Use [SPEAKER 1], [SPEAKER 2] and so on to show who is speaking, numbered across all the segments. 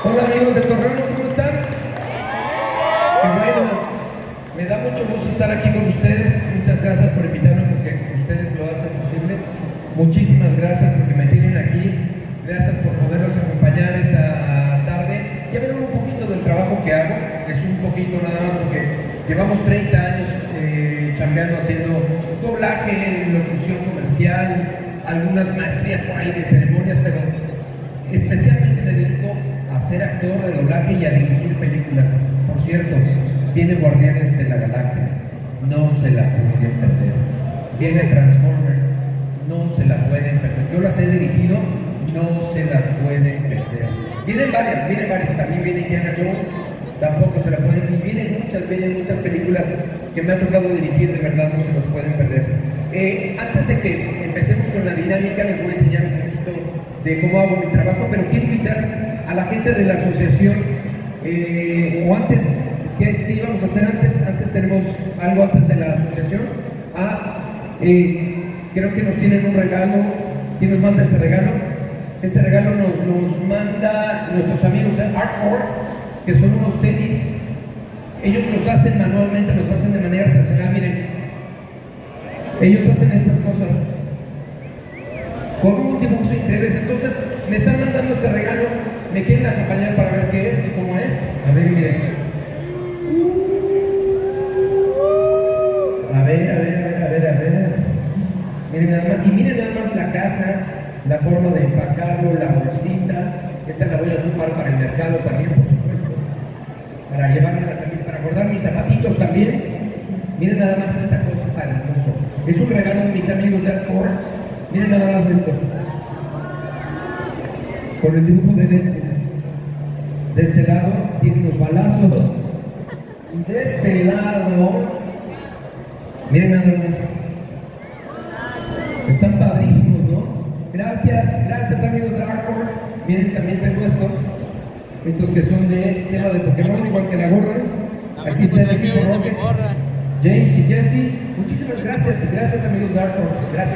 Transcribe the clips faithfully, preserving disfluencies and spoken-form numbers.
[SPEAKER 1] Hola amigos de Torreón, ¿cómo están? Qué bueno, me da mucho gusto estar aquí con ustedes. Muchas gracias por invitarme porque ustedes lo hacen posible. Muchísimas gracias porque me tienen aquí. Gracias por poderlos acompañar esta tarde. Ya verán un poquito del trabajo que hago. Es un poquito nada más porque llevamos treinta años eh, chambeando, haciendo doblaje, locución comercial, algunas maestrías por ahí de ceremonias, pero especialmente me dedico a ser actor de doblaje y a dirigir películas. Por cierto, viene Guardianes de la Galaxia, no se la pueden perder. Viene Transformers, no se la pueden perder. Yo las he dirigido, no se las pueden perder. Vienen varias, vienen varias, también viene Indiana Jones, tampoco se la pueden, y vienen muchas, vienen muchas películas que me ha tocado dirigir, de verdad no se los pueden perder. Eh, antes de que empecemos con la dinámica, les voy a enseñar un poquito de cómo hago mi trabajo, pero quiero invitar a la gente de la asociación, eh, o antes, ¿qué, ¿qué íbamos a hacer antes? Antes tenemos algo antes de la asociación. Ah, eh, creo que nos tienen un regalo. ¿Quién nos manda este regalo? Este regalo nos, nos manda nuestros amigos de Art Force, que son unos tenis. Ellos los hacen manualmente, los hacen de manera artesanal, miren. Ellos hacen estas cosas con unos dibujos increíbles. Entonces me están mandando este regalo, me quieren acompañar para ver qué es y cómo es. A ver, miren. A ver, a ver, a ver, a ver, a ver. Miren nada más, y miren nada más la caja, la forma de empacarlo, la bolsita. Esta la voy a ocupar para el mercado también, por supuesto. Para llevarla también, para guardar mis zapatitos también. Miren nada más esta cosa tan hermosa. Es un regalo de mis amigos de Art Force. Miren nada más esto. Con el dibujo de Deadpool. De este lado tiene unos balazos. Y de este lado, miren nada más. Están padrísimos, ¿no? Gracias, gracias amigos de Art Force. Miren, también tengo estos. Estos que son de tema de Pokémon, igual que la gorra. Aquí está el equipo Rocket. James y Jesse, muchísimas gracias, gracias amigos de Art Force, gracias.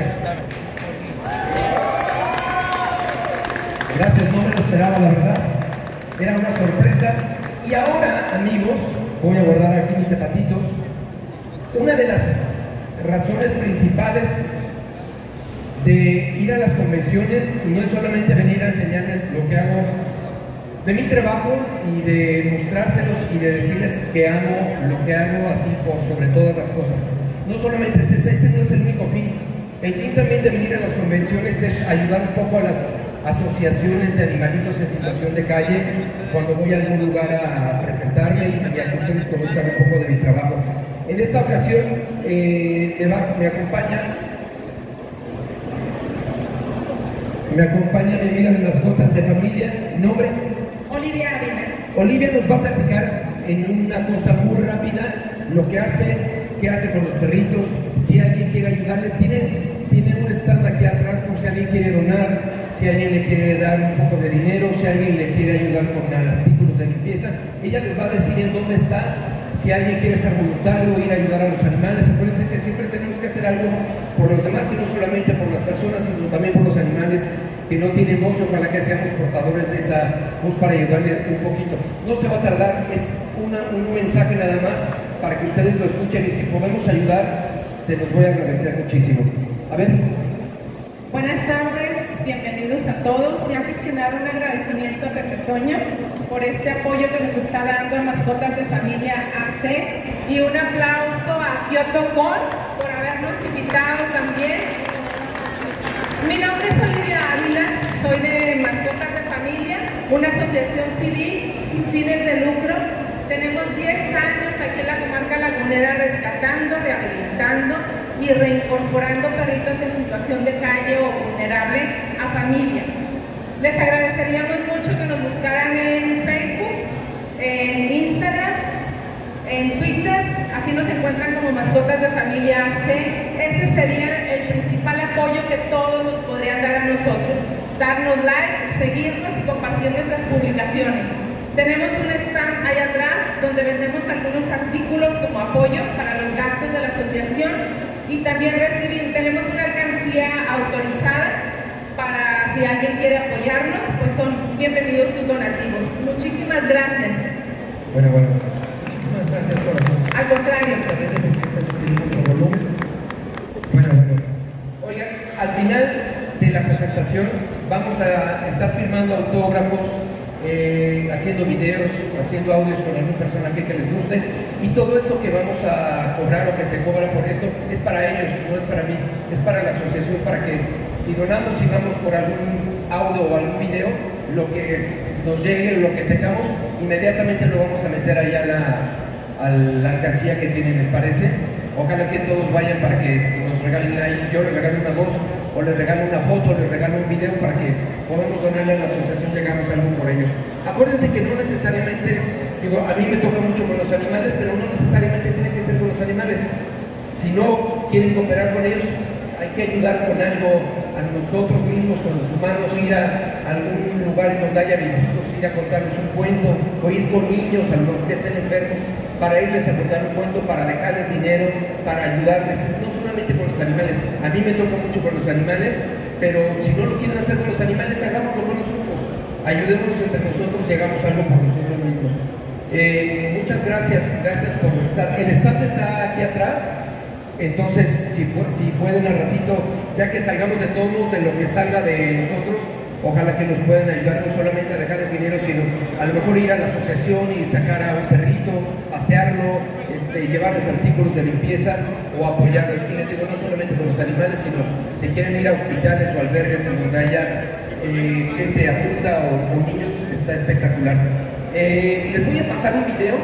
[SPEAKER 1] Gracias, no me lo esperaba, la verdad. Era una sorpresa. Y ahora, amigos, voy a guardar aquí mis zapatitos. Una de las razones principales de ir a las convenciones no es solamente venir a enseñarles lo que hago de mi trabajo y de mostrárselos y de decirles que amo lo que hago así por sobre todas las cosas. No solamente es ese, ese no es el único fin. El fin también de venir a las convenciones es ayudar un poco a las asociaciones de animalitos en situación de calle cuando voy a algún lugar a presentarme y a que ustedes conozcan un poco de mi trabajo. En esta ocasión eh, me, va, me acompaña me acompaña mi amiga de mascotas de familia. ¿Nombre?
[SPEAKER 2] Olivia Ávila.
[SPEAKER 1] Olivia nos va a platicar en una cosa muy rápida lo que hace, qué hace con los perritos, si alguien quiere ayudarle. Tiene, tiene un stand aquí atrás por si alguien quiere donar, si alguien le quiere dar un poco de dinero, si alguien le quiere ayudar con artículos de limpieza. Ella les va a decir en dónde está, si alguien quiere ser voluntario, ir a ayudar a los animales. Acuérdense que siempre tenemos que hacer algo por los demás y no solamente por las personas, sino también por los animales que no tienen voz. Ojalá que seamos portadores de esa voz para ayudarle un poquito. No se va a tardar, es una, un mensaje nada más para que ustedes lo escuchen y si podemos ayudar, se los voy a agradecer muchísimo. A ver.
[SPEAKER 2] Buenas tardes, bienvenidos a todos. Y antes que nada, un agradecimiento a Pepe Toño por este apoyo que nos está dando a Mascotas de Familia A C y un aplauso a Kyoto Con por habernos invitado también. Mi nombre es Olivia Ávila, soy de Mascotas de Familia, una asociación civil sin fines de lucro. Tenemos diez años aquí en la comarca lagunera rescatando, rehabilitando y reincorporando perritos en situación de calle o vulnerable a familias. Les agradeceríamos mucho que nos buscaran en Facebook, en Instagram, en Twitter, así nos encuentran como Mascotas de Familia A C. Ese sería el principal apoyo que todos nos podrían dar a nosotros. Darnos like, seguirnos y compartir nuestras publicaciones. Tenemos un stand ahí atrás donde vendemos algunos artículos como apoyo para los gastos de la asociación y también recibir, tenemos una alcancía autorizada para si alguien quiere apoyarnos, pues son bienvenidos sus donativos. Muchísimas Muchísimas gracias.
[SPEAKER 1] Bueno, bueno. Muchísimas gracias, corazón.
[SPEAKER 2] Al contrario.
[SPEAKER 1] Bueno, bueno. Oigan, al final de la presentación vamos a estar firmando autógrafos, eh, haciendo videos, haciendo audios con algún personaje que les guste, y todo esto que vamos a cobrar o que se cobra por esto es para ellos, no es para mí, es para la asociación, para que si donamos, si damos por algún audio o algún video, lo que nos llegue, lo que tengamos, inmediatamente lo vamos a meter ahí a la, a la alcancía que tienen, ¿les parece? Ojalá que todos vayan para que nos regalen ahí, yo les regalo una voz, o les regalo una foto, o les regalo un video para que podamos donarle a la asociación y hagamos algo por ellos. Acuérdense que no necesariamente, digo, a mí me toca mucho con los animales, pero no necesariamente tiene que ser con los animales. Si no quieren cooperar con ellos, hay que ayudar con algo a nosotros mismos, con los humanos, ir a algún lugar en donde haya viejitos, ir a contarles un cuento, o ir con niños a los que estén enfermos, para irles a contar un cuento, para dejarles dinero, para ayudarles, no solamente con los animales. A mí me toca mucho con los animales, pero si no lo quieren hacer con los animales, hagámoslo con nosotros, ayudémonos entre nosotros y hagamos algo por nosotros mismos. Eh, muchas gracias, gracias por estar. El stand está aquí atrás. Entonces, si, si pueden al ratito, ya que salgamos de todos, de lo que salga de nosotros, ojalá que nos puedan ayudar no solamente a dejarles dinero, sino a lo mejor ir a la asociación y sacar a un perrito, pasearlo, este, llevarles artículos de limpieza o apoyarlos. Y les digo, no solamente con los animales, sino si quieren ir a hospitales o albergues en donde haya eh, gente adulta o, o niños, está espectacular. Eh, les voy a pasar un video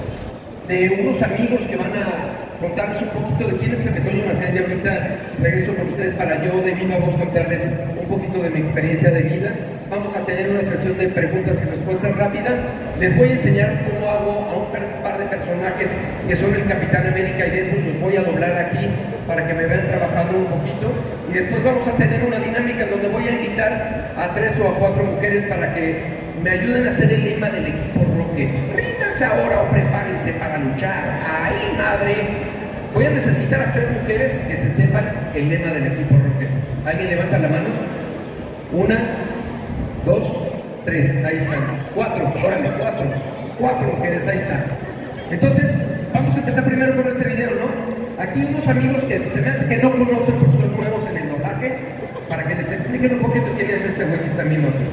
[SPEAKER 1] de unos amigos que van a contarles un poquito de quién es Pepe Toño Macías, y ahorita regreso con ustedes para yo de viva voz contarles un poquito de mi experiencia de vida. Vamos a tener una sesión de preguntas y respuestas rápida. Les voy a enseñar cómo hago a un par de personajes que son el Capitán América y Deadpool. Los voy a doblar aquí para que me vean trabajando un poquito, y después vamos a tener una dinámica donde voy a invitar a tres o a cuatro mujeres para que me ayuden a hacer el lema del equipo Rocket. Ríndanse ahora o prepárense para luchar. ¡Ay, madre! Voy a necesitar a tres mujeres que se sepan el lema del equipo Rocket. ¿Alguien levanta la mano? Una, dos, tres, ahí están. Cuatro, órale, cuatro. Cuatro mujeres, ahí están. Entonces, vamos a empezar primero con este video, ¿no? Aquí unos amigos que se me hace que no conocen porque son nuevos en el doblaje, para que les expliquen un poquito quién es este güey que está viendo aquí.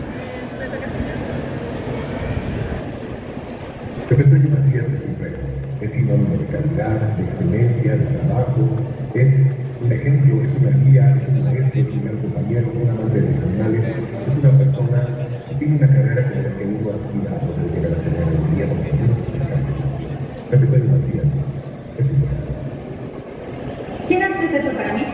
[SPEAKER 3] Pepe Toño Macías es un reto, es sinónimo de calidad, de excelencia, de trabajo, es un ejemplo, es una guía, es un maestro, es un gran compañero, un amante de los animales, es una persona que tiene una carrera como la que uno aspira a poder llegar a tener algún día, porque tenemos que acercarse. Pepe Toño Macías es un reto.
[SPEAKER 4] ¿Quién es Pepe para mí?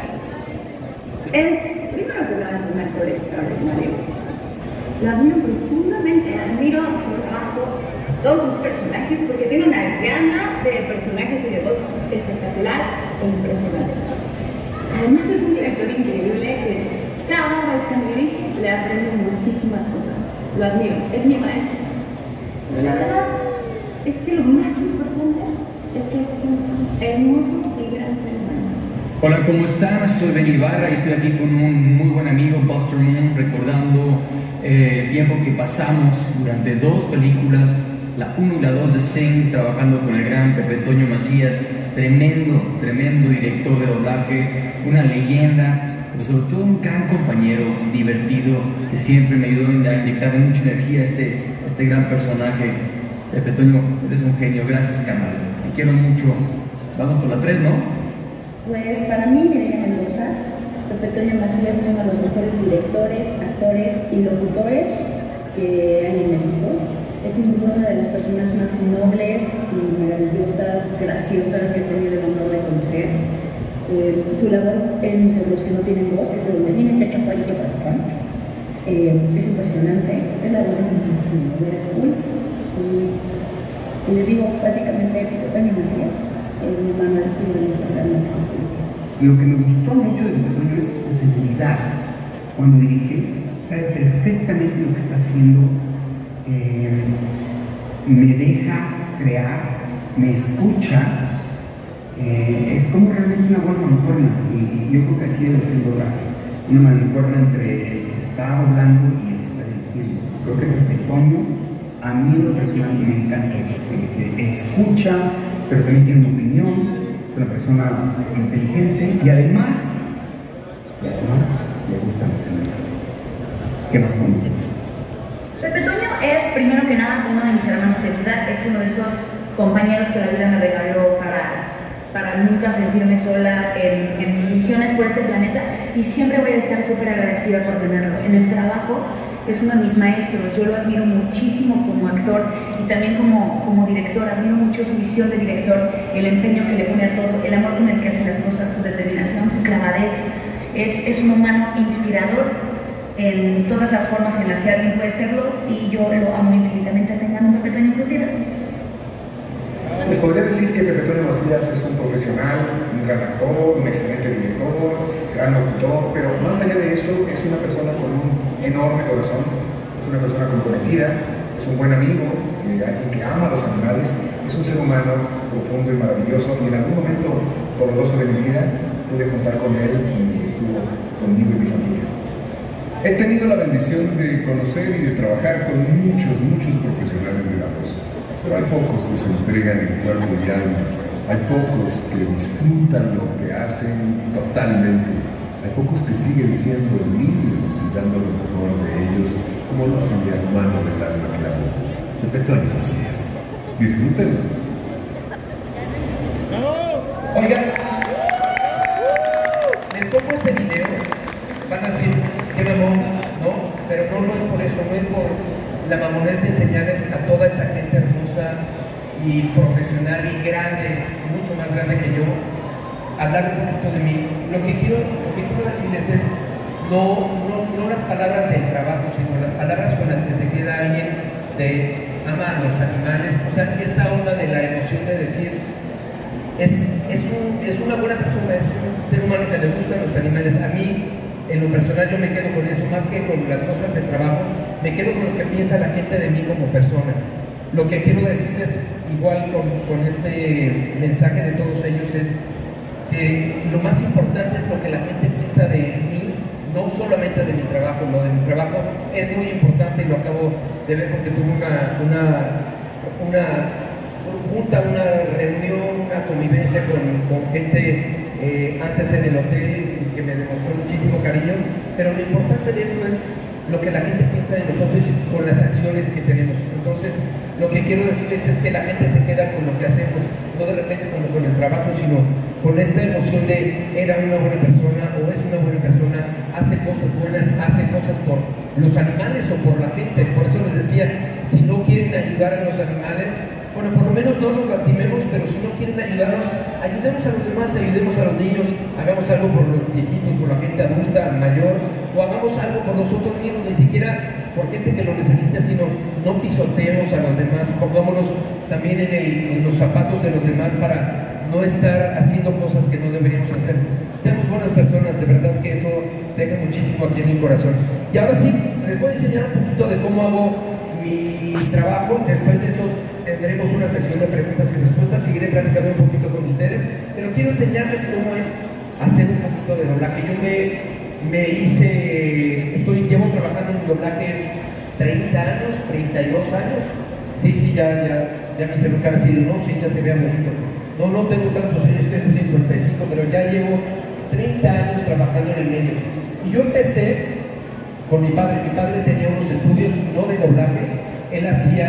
[SPEAKER 4] Es, primero que nada, un actor extraordinario. Lo admiro profundamente, admiro su trabajo, todos sus personajes, porque tiene una gama de personajes y de voz espectacular e impresionante. Además es un director increíble que cada vez que me dirige le aprendo muchísimas cosas. Lo admiro, es mi maestro. Pero la verdad es que lo más importante es que es un hermoso y gran ser humano.
[SPEAKER 5] Hola, ¿cómo están? Soy Ben Ibarra y estoy aquí con un muy buen amigo, Buster Moon, recordando eh, el tiempo que pasamos durante dos películas, la uno y la dos de Sing, trabajando con el gran Pepe Toño Macías, tremendo, tremendo director de doblaje, una leyenda, pero sobre todo un gran compañero, divertido, que siempre me ayudó a inyectar mucha energía a este, este gran personaje. Pepe Toño, eres un genio, gracias, carnal, te quiero mucho. Vamos por la tres, ¿no?
[SPEAKER 6] Pues para mí, Mireya Mendoza, Pepe Toño Macías es uno de los mejores directores, actores y locutores que hay en México. Es una de las personas más nobles y maravillosas, graciosas que he tenido el honor de conocer. Eh, su labor entre los que no tienen voz, que es de donde viene este chaparrito para acá, eh, es impresionante. Es la voz de mi Deadpool. Y, y les digo, básicamente, Pepe Toño Macías es mi mano elegido en esta gran existencia.
[SPEAKER 7] Lo que me gustó mucho de Pepe Toño es su seguridad. Cuando dirige, sabe perfectamente lo que está haciendo. Eh, me deja crear, me escucha, eh, es como realmente una buena mancuerna, y, y yo creo que así debe ser el doblaje, una mancuerna entre el que está doblando y el que está dirigiendo. Creo que Pepe Toño A mí en lo personal me encanta eso, que, que escucha, pero también tiene una opinión, es una persona inteligente y además, y además le gustan los animales. ¿Qué más podemos decir?
[SPEAKER 8] Pepe Toño es, primero que nada, uno de mis hermanos de vida, es uno de esos compañeros que la vida me regaló para, para nunca sentirme sola en, en mis misiones por este planeta, y siempre voy a estar súper agradecida por tenerlo. En el trabajo es uno de mis maestros, yo lo admiro muchísimo como actor y también como, como director, admiro mucho su visión de director, el empeño que le pone a todo, el amor con el que hace las cosas, su determinación, su clavadez. Es, es un humano inspirador en todas las formas en las que alguien puede serlo, y yo lo amo infinitamente. Tengan un Pepe Toño en sus vidas.
[SPEAKER 9] Les podría decir que Pepe Toño Macías es un profesional, un gran actor, un excelente director, gran locutor, pero más allá de eso es una persona con un enorme corazón, es una persona comprometida, es un buen amigo, eh, alguien que ama a los animales, es un ser humano profundo y maravilloso, y en algún momento doloroso de mi vida pude contar con él y estuvo conmigo y mi familia.
[SPEAKER 10] He tenido la bendición de conocer y de trabajar con muchos, muchos profesionales de la voz, pero hay pocos que se entregan en cuerpo y alma, hay pocos que disfrutan lo que hacen totalmente, hay pocos que siguen siendo niños y dando lo mejor de ellos, como lo hace mi hermano del alma que amo, Pepe Toño Macías. Disfrútenlo.
[SPEAKER 1] Oigan, les pongo este video, van a decir, qué mamón, ¿no? Pero no, no es por eso, no es por la mamonés de enseñarles a toda esta gente hermosa y profesional y grande, mucho más grande que yo, hablar un poquito de mí. Lo que quiero, lo que quiero decirles es, no, no, no las palabras del trabajo, sino las palabras con las que se queda alguien de ama a los animales, o sea, esta onda de la emoción de decir, es, es, un, es una buena persona, es un ser humano que le gustan los animales. A mí, en lo personal, yo me quedo con eso, más que con las cosas del trabajo, me quedo con lo que piensa la gente de mí como persona. Lo que quiero decirles, igual con, con este mensaje de todos ellos, es que lo más importante es lo que la gente piensa de mí, no solamente de mi trabajo. Lo de mi trabajo es muy importante y lo acabo de ver porque tuve una, una, una junta, una reunión, una convivencia con, con gente eh, antes en el hotel, que me demostró muchísimo cariño, pero lo importante de esto es lo que la gente piensa de nosotros con las acciones que tenemos. Entonces, lo que quiero decirles es que la gente se queda con lo que hacemos, no de repente con, con el trabajo, sino con esta emoción de era una buena persona o es una buena persona, hace cosas buenas, hace cosas por los animales o por la gente. Por eso les decía, si no quieren ayudar a los animales, bueno, por lo menos no los lastimemos, pero si no quieren ayudarnos, ayudemos a los demás, ayudemos a los niños, hagamos algo por los viejitos, por la gente adulta, mayor, o hagamos algo por nosotros mismos, ni siquiera por gente que lo necesita, sino no pisoteemos a los demás, pongámonos también en, el, en los zapatos de los demás para no estar haciendo cosas que no deberíamos hacer. Seamos buenas personas, de verdad que eso deja muchísimo aquí en mi corazón. Y ahora sí, les voy a enseñar un poquito de cómo hago mi trabajo. Después de eso tendremos una sesión de preguntas y respuestas, seguiré platicando un poquito con ustedes, pero quiero enseñarles cómo es hacer un poquito de doblaje. Yo me, me hice, estoy, llevo trabajando en doblaje treinta años, treinta y dos años. Sí, sí, ya, ya, ya me hicieron cara así de no, sí, ya se vea bonito. No, no tengo tantos años, tengo cincuenta y cinco, pero ya llevo treinta años trabajando en el medio. Y yo empecé con mi padre. Mi padre tenía unos estudios, no de doblaje, él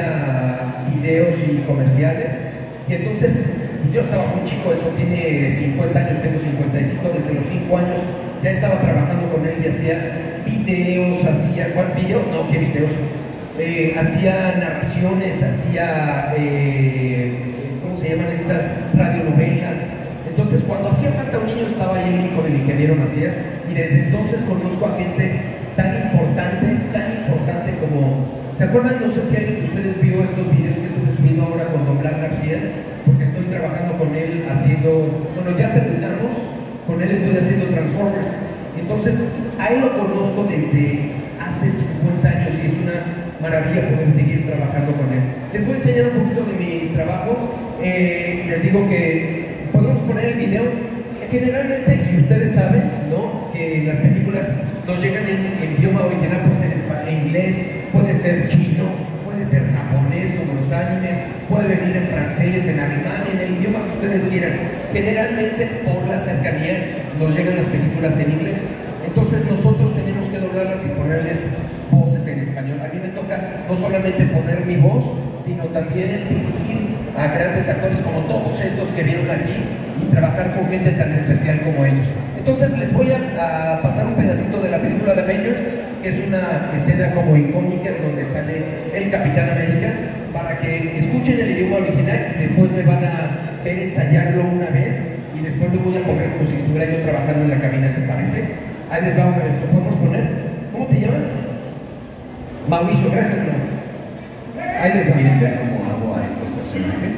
[SPEAKER 1] hacía videos y comerciales, y entonces pues yo estaba muy chico, esto tiene cincuenta años, tengo cincuenta y cinco, desde los cinco años ya estaba trabajando con él y hacía videos, hacía, bueno, videos, no, ¿qué videos? Eh, hacía narraciones, hacía, eh, ¿cómo se llaman estas? Radionovelas. Entonces cuando hacía falta un niño estaba ahí el hijo del ingeniero Macías, y desde entonces conozco a gente tan importante, tan importante como... ¿Se acuerdan? No sé si alguien de ustedes vio estos videos que estuve subiendo ahora con Don Blas García, porque estoy trabajando con él haciendo, bueno, ya terminamos, con él estoy haciendo Transformers. Entonces, a él lo conozco desde hace cincuenta años y es una maravilla poder seguir trabajando con él. Les voy a enseñar un poquito de mi trabajo. Eh, les digo que podemos poner el video. Generalmente, y ustedes saben, ¿no?, que las películas nos llegan en, en idioma original, puede ser en inglés, puede ser chino, puede puede ser japonés como los animes, puede venir en francés, en alemán, en el idioma que ustedes quieran. Generalmente por la cercanía nos llegan las películas en inglés, entonces nosotros tenemos que doblarlas y ponerles voces en español. A mí me toca no solamente poner mi voz, sino también dirigir a grandes actores como todos estos que vieron aquí y trabajar con gente tan especial como ellos. Entonces les voy a, a pasar un pedacito de la película de Avengers, que es una escena como icónica en donde sale el Capitán América, para que escuchen el idioma original y después me van a ver ensayarlo una vez y después lo voy a poner como si estuviera yo trabajando en la cabina, ¿les parece? Ahí les va una vez, ¿lo podemos poner? ¿Cómo te llamas? Mauricio, gracias, ¿no? Ahí les va.
[SPEAKER 11] ¿Quieren ver cómo hago a estos personajes?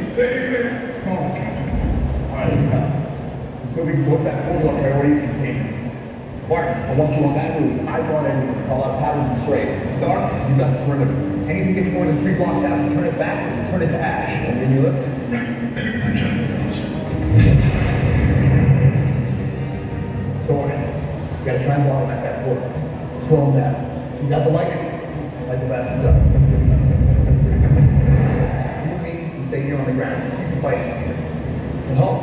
[SPEAKER 12] So we what's that order of priorities containment? Martin, I want you on that move. Eyes on everything. Call out patterns and straight. Stark, you got the perimeter. Anything gets more than three blocks out, you turn it back, you turn it to ash. And then you lift. Don't worry. You gotta try and bottle at that portal. Slow them down. You got the lightning? Light the bastards up. You and me, we stay here on the ground. Keep fighting. And Hulk.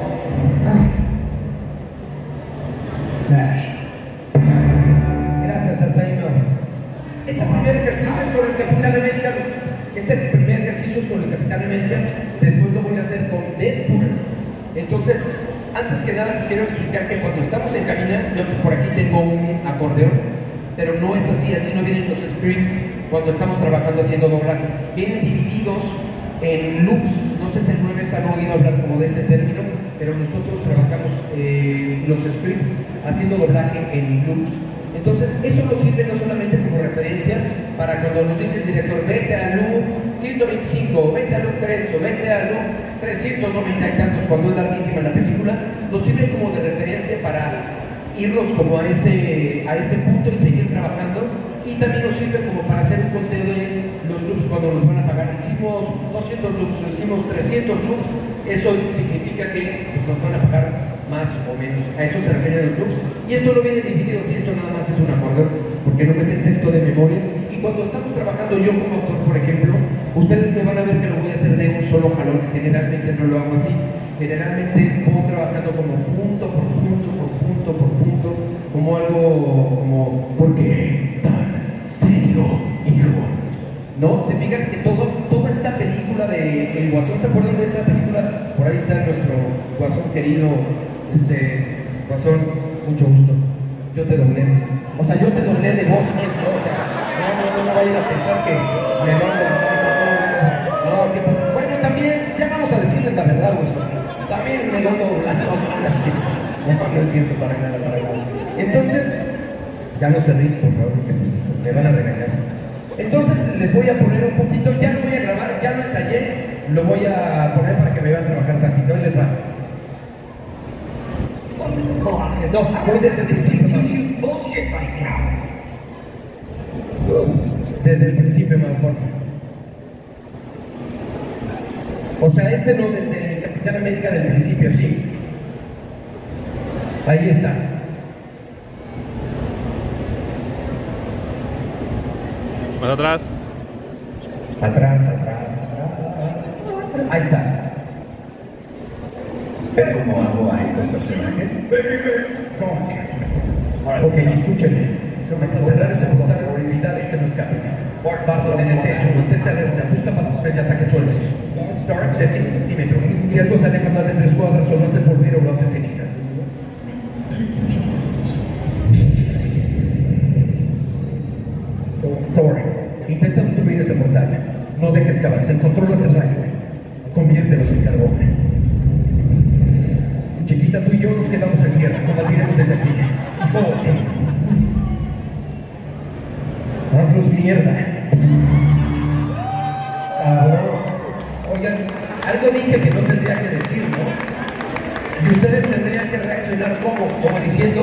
[SPEAKER 12] Smash.
[SPEAKER 1] Gracias, hasta ahí no. Este primer ejercicio es con el Capitán América. Este primer ejercicio es con el Capitán América. Después lo voy a hacer con Deadpool. Entonces, antes que nada les quiero explicar que cuando estamos en cabina, yo por aquí tengo un acordeón, pero no es así, así no vienen los scripts cuando estamos trabajando haciendo doblaje. Vienen divididos en loops. No sé si alguna vez han oído hablar como de este término, pero nosotros trabajamos eh, los scripts haciendo doblaje en loops. Entonces, eso nos sirve no solamente como referencia para cuando nos dice el director, vete a loop ciento veinticinco, vete a loop tres, o vete a loop trescientos noventa y tantos, cuando es larguísima la película, nos sirve como de referencia para irnos como a ese, a ese punto y seguir trabajando, y también nos sirve como para hacer un conteo de los loops cuando nos van a pagar. Hicimos doscientos loops o hicimos trescientos loops, eso significa que pues, nos van a pagar más o menos. A eso se refieren los loops, y esto no viene dividido, si esto nada más es un acordeón, porque no me sé el texto de memoria. Y cuando estamos trabajando yo como autor, por ejemplo, ustedes me van a ver que lo voy a hacer de un solo jalón. Generalmente no lo hago así, generalmente voy trabajando como punto por punto, por punto, por punto, como algo como, ¿por qué tan serio, hijo? ¿No? Se fijan que todo, toda esta película de El Guasón, ¿se acuerdan de esta película? Por ahí está nuestro Guasón querido, este, Guasón, mucho gusto. Yo te doblé. O sea, yo te doblé de voz, pues, ¿no? O sea, no, no, no, no vayan a pensar que me doblo. No, que, bueno, también, ya vamos a decirles la verdad, Guasón. También me lo ando doblando. No, no es cierto, para nada, para nada. Entonces, ya no se ríen, por favor, porque me van a regañar. Entonces les voy a poner un poquito, ya lo voy a grabar, ya lo ensayé, lo voy a poner para que me vean trabajar tantito. Ahí les va. No, voy desde el principio. Desde el principio, man, por favor. O sea, este no, desde el Capitán América del principio, sí. Ahí está.
[SPEAKER 13] Más atrás.
[SPEAKER 1] Atrás, atrás, atrás. Ahí está.
[SPEAKER 11] ¿Ver cómo hago a estos personajes?
[SPEAKER 1] Ok, escúchenme. Hasta cerrar ese botón de publicidad, este no escape. Bardo en el techo, mantente alerta, busca patrones y ataques sueltos. Stark, define un centímetro. Si algo se aleja más de tres cuadras, o lo hace por o lo hace cenizas. Thor, intenta obstruir ese portal. No dejes que avance, controlas el rayo. Conviértelos en carbón. Chiquita, tú y yo nos quedamos en tierra, combatiremos desde aquí. Thor, hazlos mierda. Cabrón. Oigan, algo dije que no tendría que decir, ¿no? Y ustedes tendrían que reaccionar como, como diciendo...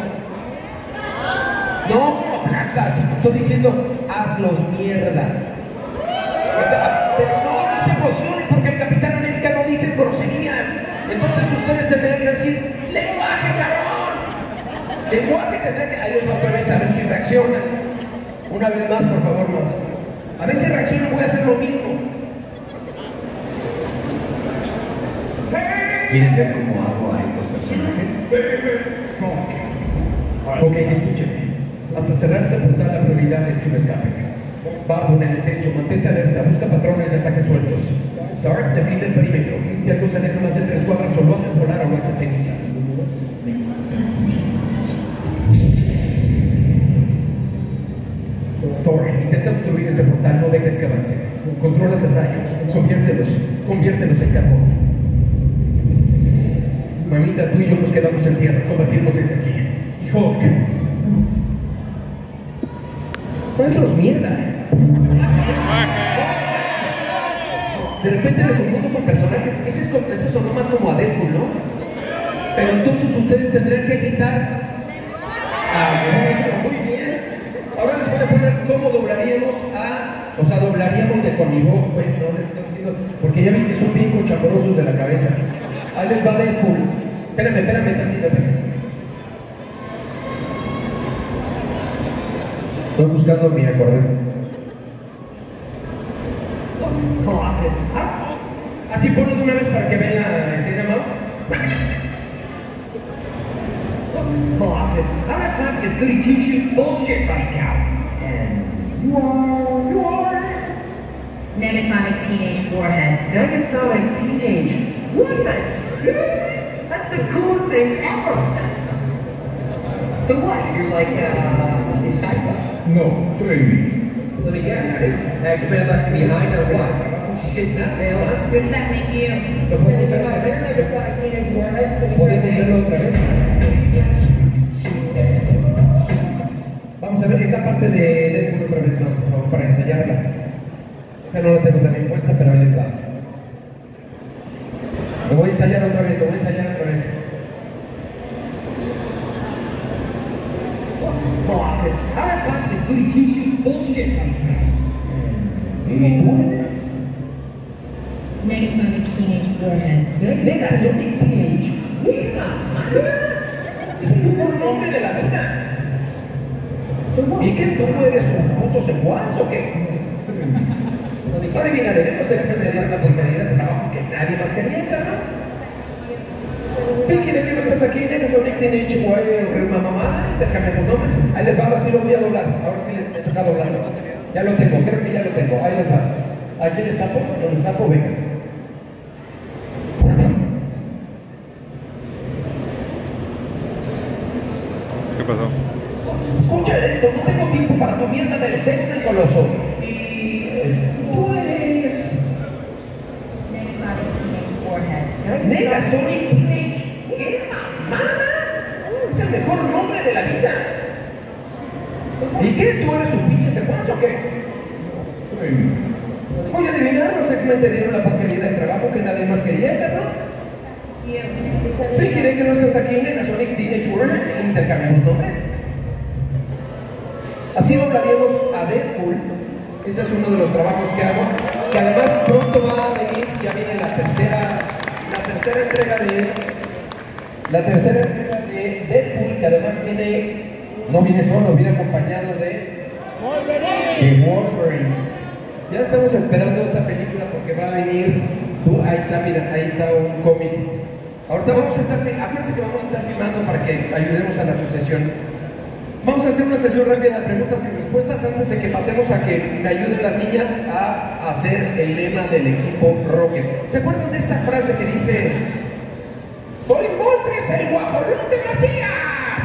[SPEAKER 1] No, como aplastas. Estoy diciendo, hazlos mierda. Pero no, no se emocionen porque el Capitán América no dice groserías. Entonces ustedes tendrían que decir, lenguaje, cabrón. Lenguaje tendrán que... Ahí os va otra vez a ver si reaccionan. Una vez más, por favor, no. A ver si reaccionan, voy a hacer lo mismo.
[SPEAKER 11] ¿Quieren ver cómo hago a estos personajes?
[SPEAKER 1] Ok, escúchenme. Hasta cerrar ese portal, la prioridad es un escape. Bardo en el techo, mantente alerta, busca patrones de ataques sueltos. Stark, defiende el perímetro. Si algo se aleja más de tres cuadras, o lo haces volar o lo haces cenizas. Thor, intenta obstruir ese portal, no dejes que avance. Controlas el rayo, conviértelos, conviértelos en carbón. Mamita, tú y yo nos quedamos en tierra, combatimos desde aquí. Y Hulk. No es los mierda, ¿eh? De repente me confundo con personajes. Ese, es, ese sonó más como a Deadpool, ¿no? Pero entonces ustedes tendrían que gritar. Ah, bueno, muy bien. Ahora les voy a poner cómo doblaríamos a. O sea, doblaríamos de con mi voz, pues, no les estoy diciendo. Porque ya vi que son bien cochambrosos de la cabeza. Ahí les va Deadpool. Espérame, espérame, tantito, espérame. Estoy buscando mi acordeón. Así ponlo de una vez para que vean la escena, ¿no?
[SPEAKER 12] Colossus, I don't have time for this goody two-shoes bullshit right now. And you are, you are...
[SPEAKER 8] Negasonic Teenage Warhead.
[SPEAKER 12] Negasonic Teenage. What the shit? That's the coolest thing ever. So what? You're like, uh, a side quest?
[SPEAKER 10] No, trainee.
[SPEAKER 1] Let me guess. X-Men left behind or what? Shit, that tail.
[SPEAKER 8] What does that make you?
[SPEAKER 1] ¿Lo podemos ver otra vez?
[SPEAKER 12] Negasonic Teenage Warhead.
[SPEAKER 1] ¿Podemos verlo otra vez? Vamos a ver esa parte de Deadpool otra vez, no, por favor, para ensayarla. Esta no la tengo también puesta, pero ahí les va. Lo voy a ensayar otra vez, lo voy a ensayar otra vez.
[SPEAKER 12] Colossus, I don't have time for this goody two-shoes bullshit right now.
[SPEAKER 1] ¿Y tú eres?
[SPEAKER 8] Negasonic Teenage Warhead.
[SPEAKER 1] Negasonic Teenage. Es el mejor nombre de la vida. ¿Y qué tú eres un puto secuaz o qué? No adivinaré, no sé qué se me dio la porquería de trabajo que nadie más quería, ¿no? ¿Qué quiere que no estás aquí? Negasonic Teenage Warhead, mamá, intercambiamos nombres. Ahí les va, ahora sí lo voy a doblar. Ahora sí les me toca doblarlo. Ya lo tengo, creo que ya lo tengo. Ahí les va. ¿Aquí les tapo? No les tapo, venga.
[SPEAKER 13] ¿Qué pasó?
[SPEAKER 1] Escucha esto, no tengo tiempo para tu mierda del sexto y coloso. Y eh, tú eres...
[SPEAKER 8] Negasonic Teenage Warhead.
[SPEAKER 1] Negasonic Teenage. ¿Qué mamada? Es el mejor nombre de la vida. ¿Y qué? ¿Tú eres un pinche secuaz o qué? Voy a adivinar, los X-Men te dieron la porquería de trabajo que nadie más quería, cabrón. Fíjate que no estás aquí en Negasonic Teenage Warhead, intercambiamos nombres. Así doblaríamos a Deadpool. Ese es uno de los trabajos que hago, que además pronto va a venir, ya viene la tercera, la tercera entrega de la tercera entrega de Deadpool, que además viene, no viene solo, viene acompañado de de Wolverine. Ya estamos esperando esa película porque va a venir. Tú, ahí está, mira, ahí está un cómic. Ahorita vamos a estar, acuérdense que vamos a estar filmando para que ayudemos a la asociación. Vamos a hacer una sesión rápida de preguntas y respuestas antes de que pasemos a que me ayuden las niñas a hacer el lema del equipo Rocket. ¿Se acuerdan de esta frase que dice: soy Moltres, el guajolote Macías?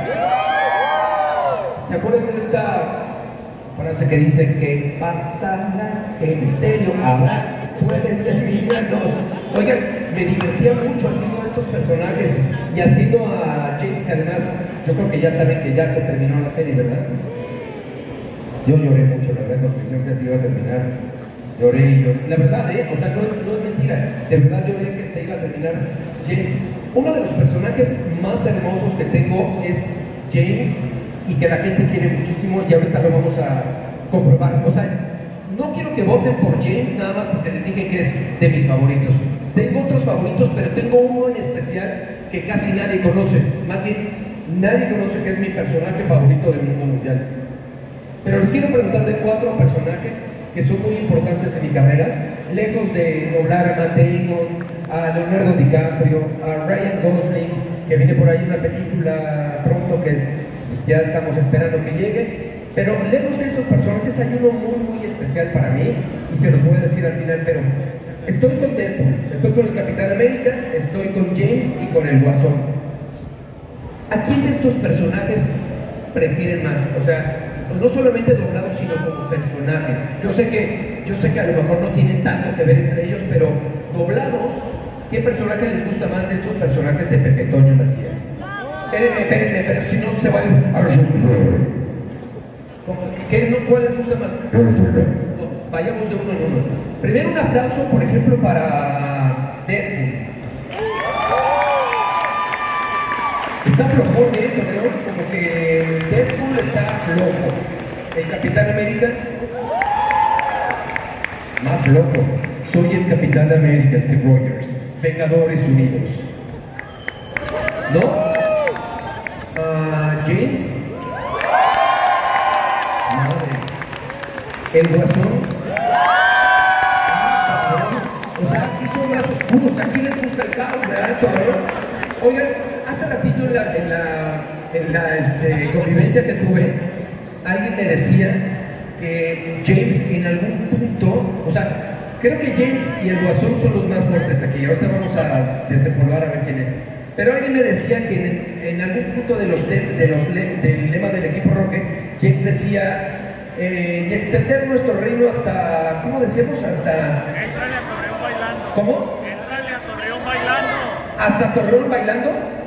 [SPEAKER 1] ¿Se acuerdan de esta frase que dice: ¿qué pasará? ¿Qué misterio habrá? Puede ser villano. Oigan, me divertía mucho haciendo estos personajes y haciendo a James, que además yo creo que ya saben que ya se terminó la serie, ¿verdad? Yo lloré mucho, la verdad, cuando me dijeron que se iba a terminar. Lloré y lloré. La verdad, ¿eh? O sea, no es, no es mentira. De verdad lloré que se iba a terminar James. Uno de los personajes más hermosos que tengo es James y que la gente quiere muchísimo y ahorita lo vamos a comprobar. O sea, no quiero que voten por James nada más porque les dije que es de mis favoritos. Tengo otros favoritos, pero tengo uno en especial que casi nadie conoce. Más bien, nadie conoce que es mi personaje favorito del mundo mundial. Pero les quiero preguntar de cuatro personajes que son muy importantes en mi carrera, lejos de doblar a Matt Damon, a Leonardo DiCaprio, a Ryan Gosling, que viene por ahí una película pronto que ya estamos esperando que llegue. Pero lejos de estos personajes hay uno muy muy especial para mí y se los voy a decir al final, pero estoy con Deadpool, estoy con el Capitán América, estoy con James y con el Guasón. ¿A quién de estos personajes prefieren más? O sea, no solamente doblados sino como personajes. Yo sé que, yo sé que a lo mejor no tienen tanto que ver entre ellos, pero doblados, ¿qué personaje les gusta más de estos personajes de Pepe Toño Macías? Espérenme, espérenme, pero si no se va a ir. ¿Qué, no, ¿Cuál les gusta más? No, vayamos de uno en uno. Primero un aplauso, por ejemplo, para Deadpool. Está flojón, ¿eh? Pero como que Deadpool está flojo. El Capitán América, más flojo. Soy el Capitán América, Steve Rogers. Vengadores Unidos. ¿No? Uh, James. El Guasón. O sea, aquí son más oscuros, aquí les gusta el caos, ¿verdad? Oigan, hace ratito en la, en la, en la este, convivencia que tuve, alguien me decía que James en algún punto, o sea, creo que James y el Guasón son los más fuertes aquí, ahorita vamos a desempolvar a ver quién es. Pero alguien me decía que en, en algún punto de los, de, de los le, del lema del equipo Rocket, James decía Eh, y extender nuestro reino hasta, ¿cómo decíamos? Hasta...
[SPEAKER 14] Entrale a Torreón bailando.
[SPEAKER 1] ¿Cómo?
[SPEAKER 14] Entrale a Torreón bailando.
[SPEAKER 1] ¿Hasta Torreón bailando?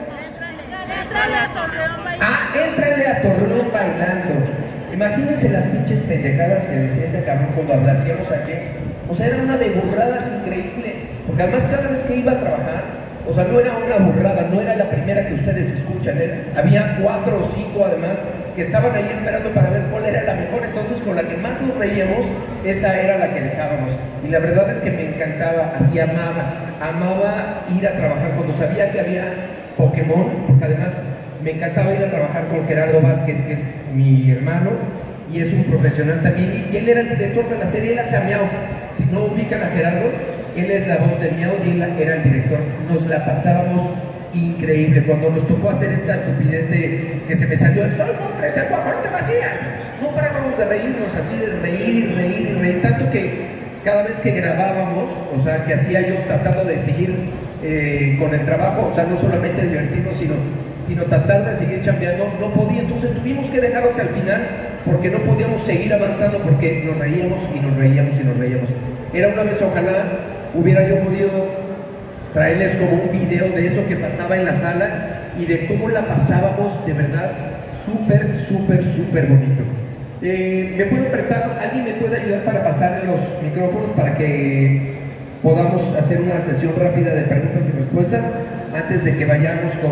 [SPEAKER 14] Entrale a Torreón bailando.
[SPEAKER 1] Ah, entrale a Torreón bailando. Imagínense las pinches pendejadas que decía ese cabrón cuando hacíamos a James. O sea, era una de burradas increíble. Porque además cada vez que iba a trabajar, o sea, no era una burrada, no era la primera que ustedes escuchan, ¿eh? Había cuatro o cinco además que estaban ahí esperando para ver cuál era la mejor, entonces con la que más nos reíamos, esa era la que dejábamos. Y la verdad es que me encantaba, así amaba, amaba ir a trabajar cuando sabía que había Pokémon, porque además me encantaba ir a trabajar con Gerardo Vázquez, que es mi hermano, y es un profesional también, y él era el director de la serie, él hace a Miau. Si no ubican a Gerardo, él es la voz de Miau y él era el director. Nos la pasábamos increíble. Cuando nos tocó hacer esta estupidez de que se me salió el sol, no, tres el guajolote Macías. No parábamos de reírnos, así de reír y reír y reír. Tanto que cada vez que grabábamos, o sea, que hacía yo tratando de seguir eh, con el trabajo, o sea, no solamente divertirnos, sino, sino tratar de seguir chambeando, no podía. Entonces tuvimos que dejarlos al final porque no podíamos seguir avanzando porque nos reíamos y nos reíamos y nos reíamos. Era una vez, ojalá hubiera yo podido traerles como un video de eso que pasaba en la sala y de cómo la pasábamos de verdad súper, súper, súper bonito. Eh, ¿Me pueden prestar, alguien me puede ayudar para pasar los micrófonos para que podamos hacer una sesión rápida de preguntas y respuestas antes de que vayamos con...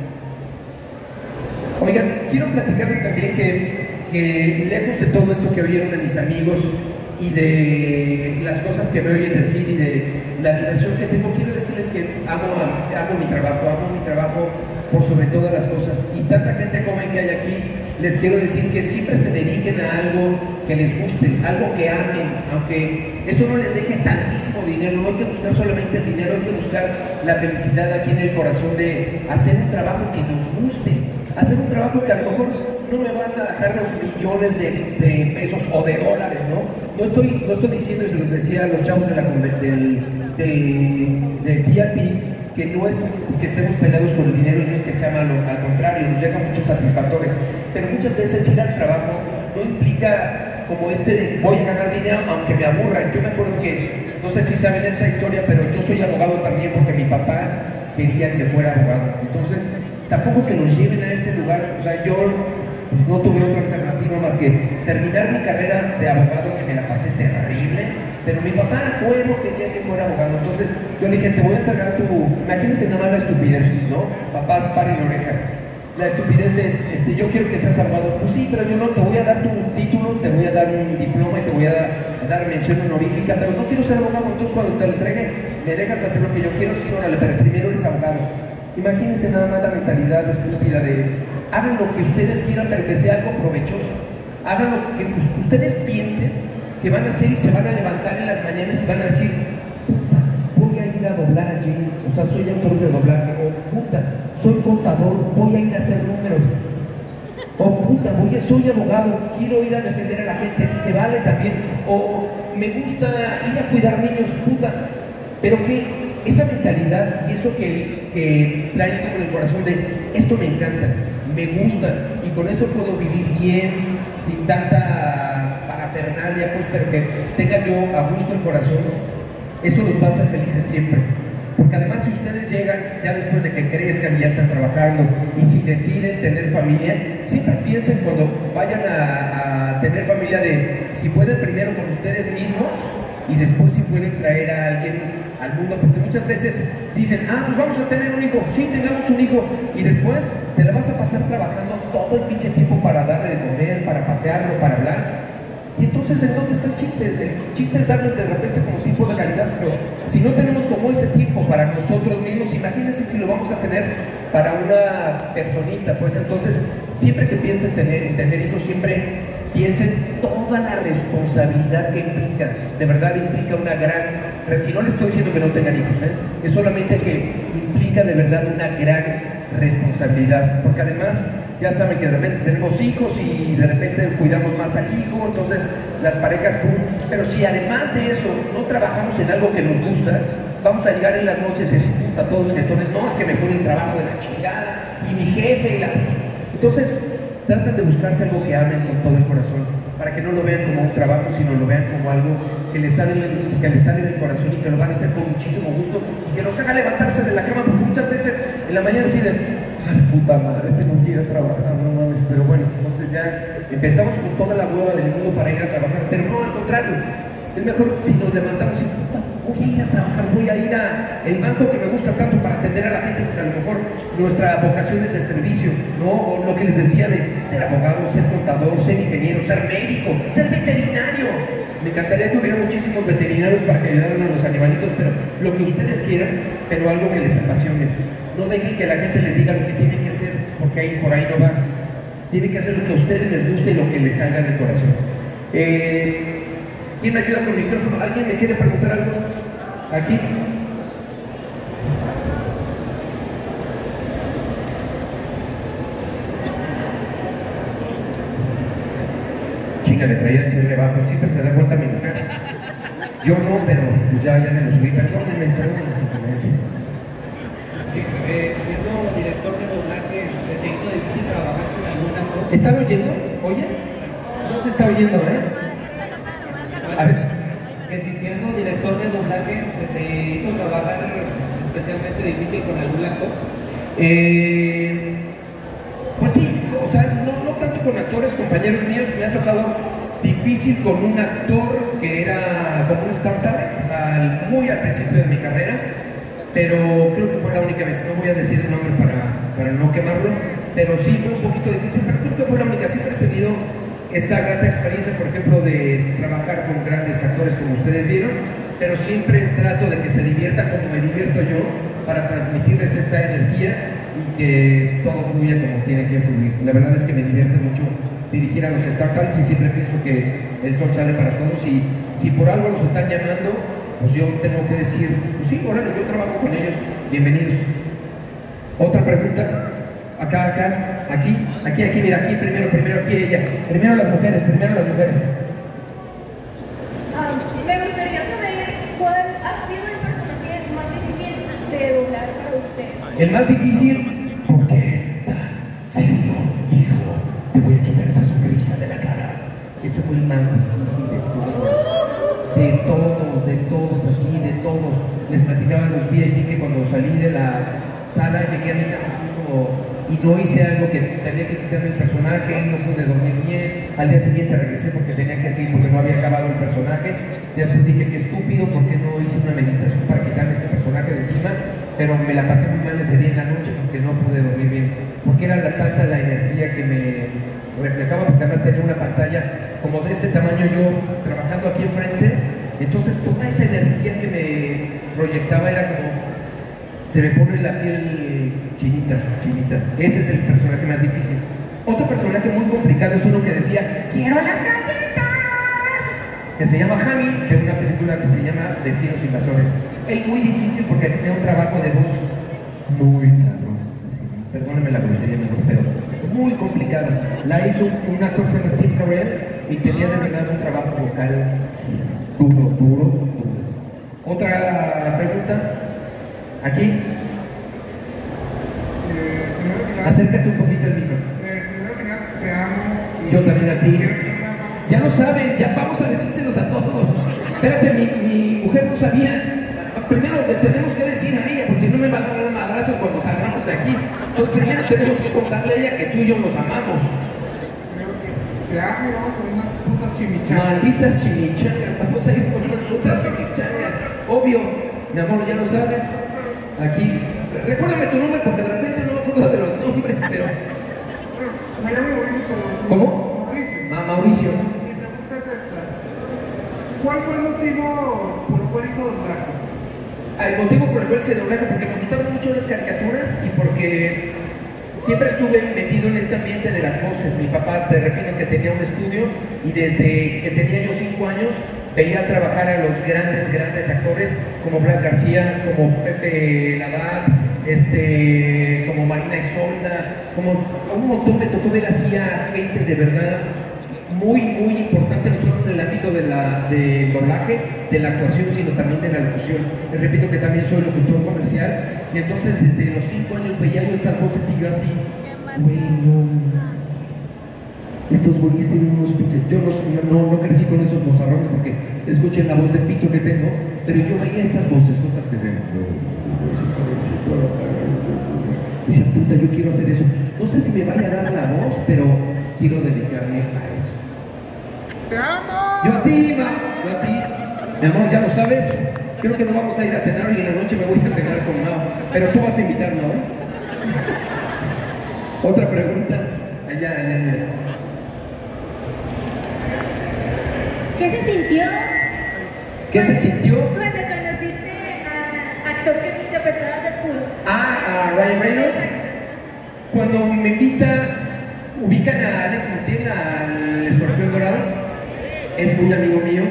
[SPEAKER 1] Oigan, quiero platicarles también que, que lejos de todo esto que oyeron de mis amigos y de las cosas que me oyen decir y de la diversión que tengo, quiero decirles que amo, amo mi trabajo, amo mi trabajo por sobre todas las cosas, y tanta gente joven que hay aquí, les quiero decir que siempre se dediquen a algo que les guste, algo que amen, aunque eso no les deje tantísimo dinero. No hay que buscar solamente el dinero, hay que buscar la felicidad aquí en el corazón de hacer un trabajo que nos guste, hacer un trabajo que a lo mejor no me van a dejar los millones de, de pesos o de dólares, ¿no? No estoy, no estoy diciendo, y se los decía a los chavos de la, del, del, del P R P, que no es que estemos peleados con el dinero y no es que sea malo, al contrario, nos llega muchos satisfactores, pero muchas veces ir al trabajo no implica como este de voy a ganar dinero aunque me aburran. Yo me acuerdo que, no sé si saben esta historia, pero yo soy abogado también porque mi papá quería que fuera abogado, entonces tampoco que nos lleven a ese lugar. O sea, yo pues, no tuve otra alternativa más que terminar mi carrera de abogado, que me la pasé terrible, pero mi papá fue lo que quería que fuera abogado. Entonces yo le dije, te voy a entregar tu... Imagínense nada más la estupidez, ¿no? Papás, paren la oreja. La estupidez de, este, yo quiero que seas abogado. Pues sí, pero yo no, te voy a dar tu título, te voy a dar un diploma y te voy a dar, a dar mención honorífica, pero no quiero ser abogado. Entonces cuando te lo entreguen, me dejas hacer lo que yo quiero. Sí, órale, pero primero eres abogado. Imagínense nada más la mentalidad estúpida de hagan lo que ustedes quieran, pero que sea algo provechoso. Hagan lo que pues, ustedes piensen que van a hacer y se van a levantar en las mañanas y van a decir, puta, voy a ir ir a doblar a James, o sea, soy actor de doblaje, o puta, soy contador, voy a ir a hacer números, o puta, voy a, soy abogado, quiero ir a defender a la gente, se vale también, o me gusta ir a cuidar niños, puta, pero que esa mentalidad y eso que, que trae como en el corazón de esto me encanta, me gusta, y con eso puedo vivir bien, sin tanta parafernalia, pues, pero que tenga yo a gusto el corazón, eso los va a hacer felices siempre. Porque además si ustedes llegan, ya después de que crezcan y ya están trabajando, y si deciden tener familia, siempre piensen cuando vayan a, a tener familia de si pueden primero con ustedes mismos y después si pueden traer a alguien al mundo, porque muchas veces dicen, ah, pues vamos a tener un hijo, sí, tengamos un hijo, y después te la vas a pasar trabajando todo el pinche tiempo para darle de comer, para pasearlo, para hablar. Y entonces, ¿en dónde está el chiste? El chiste es darles de repente como tiempo de calidad, pero si no tenemos como ese tiempo para nosotros mismos, imagínense si lo vamos a tener para una personita, pues entonces, siempre que piensen tener, tener hijos, siempre piensen toda la responsabilidad que implica, de verdad implica una gran, y no les estoy diciendo que no tengan hijos, ¿eh? Es solamente que implica de verdad una gran responsabilidad, porque además ya saben que de repente tenemos hijos y de repente cuidamos más al hijo, entonces las parejas, pum, pero si además de eso no trabajamos en algo que nos gusta, vamos a llegar en las noches y decir, puta, todos entonces, no, es que me fue el trabajo de la chingada, y mi jefe, y la... Entonces, traten de buscarse algo que amen con todo el corazón, para que no lo vean como un trabajo, sino lo vean como algo que les sale, que les sale del corazón y que lo van a hacer con muchísimo gusto y que los haga levantarse de la cama, porque muchas veces en la mañana deciden, ay, puta madre, tengo que ir a trabajar, no mames, pero bueno, entonces ya empezamos con toda la hueva del mundo para ir a trabajar, pero no, al contrario, es mejor si nos levantamos y, puta, voy a ir a trabajar, voy a ir a el banco que me gusta tanto para atender a la gente, porque a lo mejor nuestra vocación es de servicio, ¿no? O lo que les decía de ser abogado, ser contador, ser ingeniero, ser médico, ser veterinario. Me encantaría que hubiera muchísimos veterinarios para que ayudaran a los animalitos, pero lo que ustedes quieran, pero algo que les apasione. No dejen que la gente les diga lo que tienen que hacer, porque ahí por ahí no va. Tienen que hacer lo que a ustedes les guste y lo que les salga del corazón. Eh, ¿Quién me ayuda con el micrófono? ¿Alguien me quiere preguntar algo? ¿Aquí? Chinga, le traía el cierre bajo, siempre se da cuenta mi mujer. Yo no, pero ya, ya me lo subí. Perdónenme, perdónenme si me dices.
[SPEAKER 15] Sí, eh, siendo director de doblaje, ¿se te hizo difícil trabajar con algún actor?
[SPEAKER 1] ¿Están oyendo? ¿Oye? No se está oyendo, ¿eh? A ver.
[SPEAKER 15] Que si siendo director de doblaje, ¿se te hizo trabajar especialmente difícil con algún actor?
[SPEAKER 1] Eh, pues sí, o sea, no, no tanto con actores, compañeros míos, me ha tocado difícil con un actor que era como un startup, al, muy al principio de mi carrera, pero creo que fue la única vez, no voy a decir el nombre para, para no quemarlo, pero sí fue un poquito difícil, pero creo que fue la única, siempre he tenido esta grata experiencia, por ejemplo, de trabajar con grandes actores como ustedes vieron, pero siempre trato de que se diviertan como me divierto yo para transmitirles esta energía y que todo fluya como tiene que fluir. La verdad es que me divierte mucho dirigir a los startups y siempre pienso que el sol sale para todos y si por algo los están llamando, pues yo tengo que decir, pues sí, órale, yo trabajo con ellos, bienvenidos. Otra pregunta. Acá, acá, aquí, aquí, aquí, mira, aquí, primero, primero, aquí ella. Primero las mujeres, primero las mujeres.
[SPEAKER 16] Um, me gustaría saber cuál ha sido el personaje más difícil de doblar para usted.
[SPEAKER 1] El más difícil, ¿por qué tan serio, hijo? Te voy a quitar esa sonrisa de la cara. Ese fue el más difícil de todos. De todos, de todos, así, de todos. Les platicaba a los V I P que cuando salí de la sala llegué a mi casa así como... y no hice algo que tenía que quitarme el personaje, no pude dormir bien, al día siguiente regresé porque tenía que seguir, porque no había acabado el personaje, después dije que estúpido, porque no hice una meditación para quitarme este personaje de encima, pero me la pasé muy mal ese día en la noche porque no pude dormir bien, porque era la, tanta la energía que me reflejaba, porque además tenía una pantalla como de este tamaño yo trabajando aquí enfrente, entonces toda esa energía que me proyectaba era como, se me pone la piel chinita, chinita. Ese es el personaje más difícil. Otro personaje muy complicado es uno que decía, ¡quiero las galletas! Que se llama Jamie, de una película película que se llama Vecinos Invasores. Es muy difícil porque tenía un trabajo de voz muy cabrón. Perdónenme la grosería, pero muy complicado. La hizo un actor que se llama Steve Carell y tenía de verdad un trabajo vocal duro, duro, duro. Otra pregunta. Aquí.
[SPEAKER 17] Eh,
[SPEAKER 1] Acércate un poquito el micro.
[SPEAKER 17] Eh, primero que nada, te amo.
[SPEAKER 1] Yo también a ti. Ya lo saben, ya vamos a decírselos a todos. Espérate, mi, mi mujer no sabía. Primero le tenemos que decir a ella, porque si no me van a dar madrazos cuando salgamos de aquí. Entonces primero tenemos que contarle a ella que tú y yo nos amamos.
[SPEAKER 17] Te amo y vamos con unas putas chimichangas.
[SPEAKER 1] Malditas chimichangas, vamos a ir con unas putas chimichangas. Obvio, mi amor, ya lo sabes. Aquí, recuérdame tu nombre porque de repente no me acuerdo de los nombres, pero...
[SPEAKER 17] Me llamo Mauricio, pero...
[SPEAKER 1] ¿Cómo?
[SPEAKER 17] Mauricio.
[SPEAKER 1] Ah, Mauricio.
[SPEAKER 17] Mi pregunta es esta. ¿Cuál fue el motivo por el cual hizo doblaje?
[SPEAKER 1] El motivo por el cual se doblaje, porque me gustaron mucho las caricaturas y porque siempre estuve metido en este ambiente de las voces. Mi papá, te repito, que tenía un estudio y desde que tenía yo cinco años veía trabajar a los grandes, grandes actores como Blas García, como Pepe Labat, este, como Marina Isolda, como un montón. Me tocó ver así a gente de verdad muy, muy importante, no solo en el ámbito de la, del doblaje, de la actuación, sino también de la locución. Les repito que también soy locutor comercial, y entonces desde los cinco años veía yo estas voces y yo así, güey, no, estos güeyes tienen unos pinches, yo no, no, no crecí con esos mozarrones porque escuchen la voz de pito que tengo, pero yo veía estas voces otras que se... Y dice, puta, yo quiero hacer eso. No sé si me vaya a dar la voz, pero quiero dedicarme a eso.
[SPEAKER 17] ¡Te amo!
[SPEAKER 1] Yo a ti, ma, yo a ti. Mi amor, ya lo sabes. Creo que no vamos a ir a cenar y en la noche me voy a cenar con Mao. Pero tú vas a invitarme, ¿eh? Otra pregunta. Allá, allá, allá.
[SPEAKER 18] ¿Qué se sintió?
[SPEAKER 1] ¿Qué se sintió?
[SPEAKER 18] Cuando conociste a actor que interpretaba a Deadpool.
[SPEAKER 1] Ah, a Ryan Reynolds. Cuando me invita, ubican a Alex Montiel, al Escorpión Dorado. Es muy amigo mío.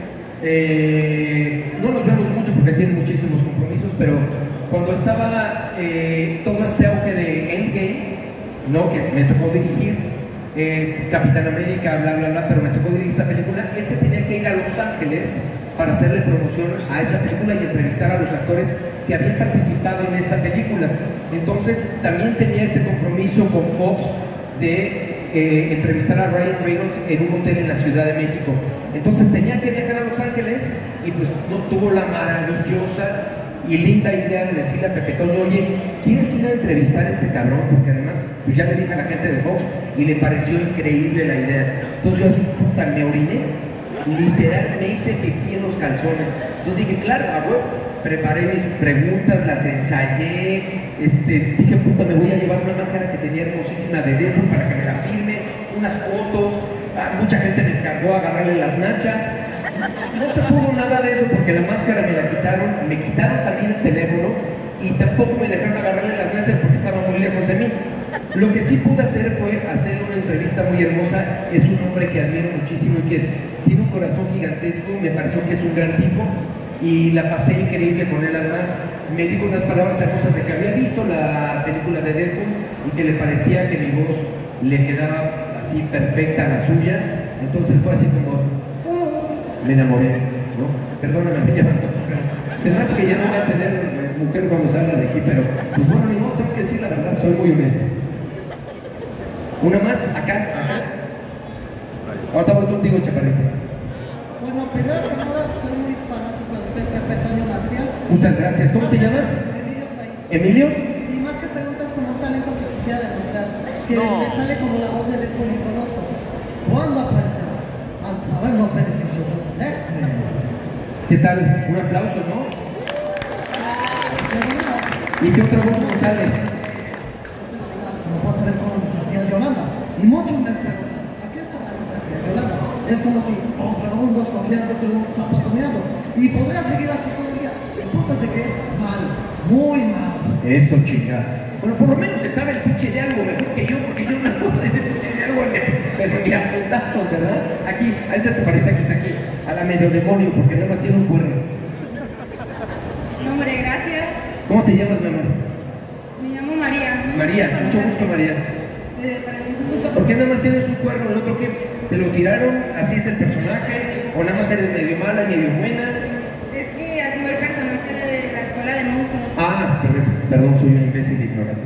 [SPEAKER 1] Eh, no nos vemos mucho porque tiene muchísimos compromisos, pero cuando estaba eh, todo este auge de Endgame, ¿no? Que me tocó dirigir, eh, Capitán América, bla, bla, bla, pero me tocó dirigir esta película, él se tenía que ir a Los Ángeles para hacerle promoción a esta película y entrevistar a los actores que habían participado en esta película. Entonces también tenía este compromiso con Fox de eh, entrevistar a Ryan Reynolds en un hotel en la Ciudad de México. Entonces tenía que viajar a Los Ángeles y pues no tuvo la maravillosa y linda idea de decirle a Pepe Toño, oye, ¿quieres ir a entrevistar a este cabrón? Porque además pues ya le dije a la gente de Fox y le pareció increíble la idea. Entonces yo así, puta, me oriné, literal me hice pipí en los calzones. Entonces dije, claro, a huevo, preparé mis preguntas, las ensayé, este, dije, puta, me voy a llevar una máscara que tenía hermosísima de Deadpool para que me la firme, unas fotos, ah, mucha gente me encargó agarrarle las nachas. No se pudo nada de eso porque la máscara me la quitaron, me quitaron también el teléfono y tampoco me dejaron agarrarle las nachas porque estaba muy lejos de mí. Lo que sí pude hacer fue hacer una entrevista muy hermosa. Es un hombre que admiro muchísimo y que tiene un corazón gigantesco, me pareció que es un gran tipo y la pasé increíble con él. Además me dijo unas palabras hermosas de que había visto la película de Deadpool y que le parecía que mi voz le quedaba así perfecta a la suya. Entonces fue así como, me enamoré, ¿no? Perdóname, me llaman, se me hace que ya no voy a tener mujer cuando salga de aquí, pero pues bueno, ni modo, tengo que decir la verdad, soy muy honesto. Una más, acá, acá. Ahora voy contigo, chaparrita.
[SPEAKER 19] Bueno, primero que nada, soy muy fanático de usted, Pepe Toño Macías.
[SPEAKER 1] Muchas gracias. ¿Cómo te llamas?
[SPEAKER 19] Emilio Said.
[SPEAKER 1] ¿Emilio?
[SPEAKER 19] Y más que preguntas, como un talento que quisiera demostrar, que
[SPEAKER 1] No.
[SPEAKER 19] me sale como la voz de Deadpool y Coloso. ¿Cuándo aprenderás a saber los beneficios de los X-Men?
[SPEAKER 1] ¿Qué tal? Un aplauso, ¿no? ¿Y qué otra voz nos sale?
[SPEAKER 19] Nos va a salir con nuestra tía Yolanda. Y muchos me preguntan, ¿a qué está la nuestra tía Yolanda? Es como si dos vagabundos cogieran dentro de un zapato mirando. Y podría seguir así todo el día. El punto es de que es mal, muy mal.
[SPEAKER 1] Eso, chica. Bueno, por lo menos se sabe el pinche de algo mejor que yo, porque yo me acuerdo de ese pinche de algo. Pero mira, putazos, ¿verdad? Aquí, a esta chaparrita que está aquí, a la medio demonio, porque nada más tiene un cuerno.
[SPEAKER 18] No, hombre, gracias.
[SPEAKER 1] ¿Cómo te llamas, mi amor?
[SPEAKER 18] Me llamo María.
[SPEAKER 1] María, mucho gusto, María.
[SPEAKER 18] Eh, para mí es un gusto.
[SPEAKER 1] ¿Por qué nada más tienes un cuerno? ¿El otro qué? ¿Te lo tiraron? ¿Así es el personaje? ¿O nada más eres medio mala, medio buena?
[SPEAKER 18] Es que así va el personaje de la escuela de monstruos.
[SPEAKER 1] Ah, perfecto. Perdón, soy un imbécil ignorante.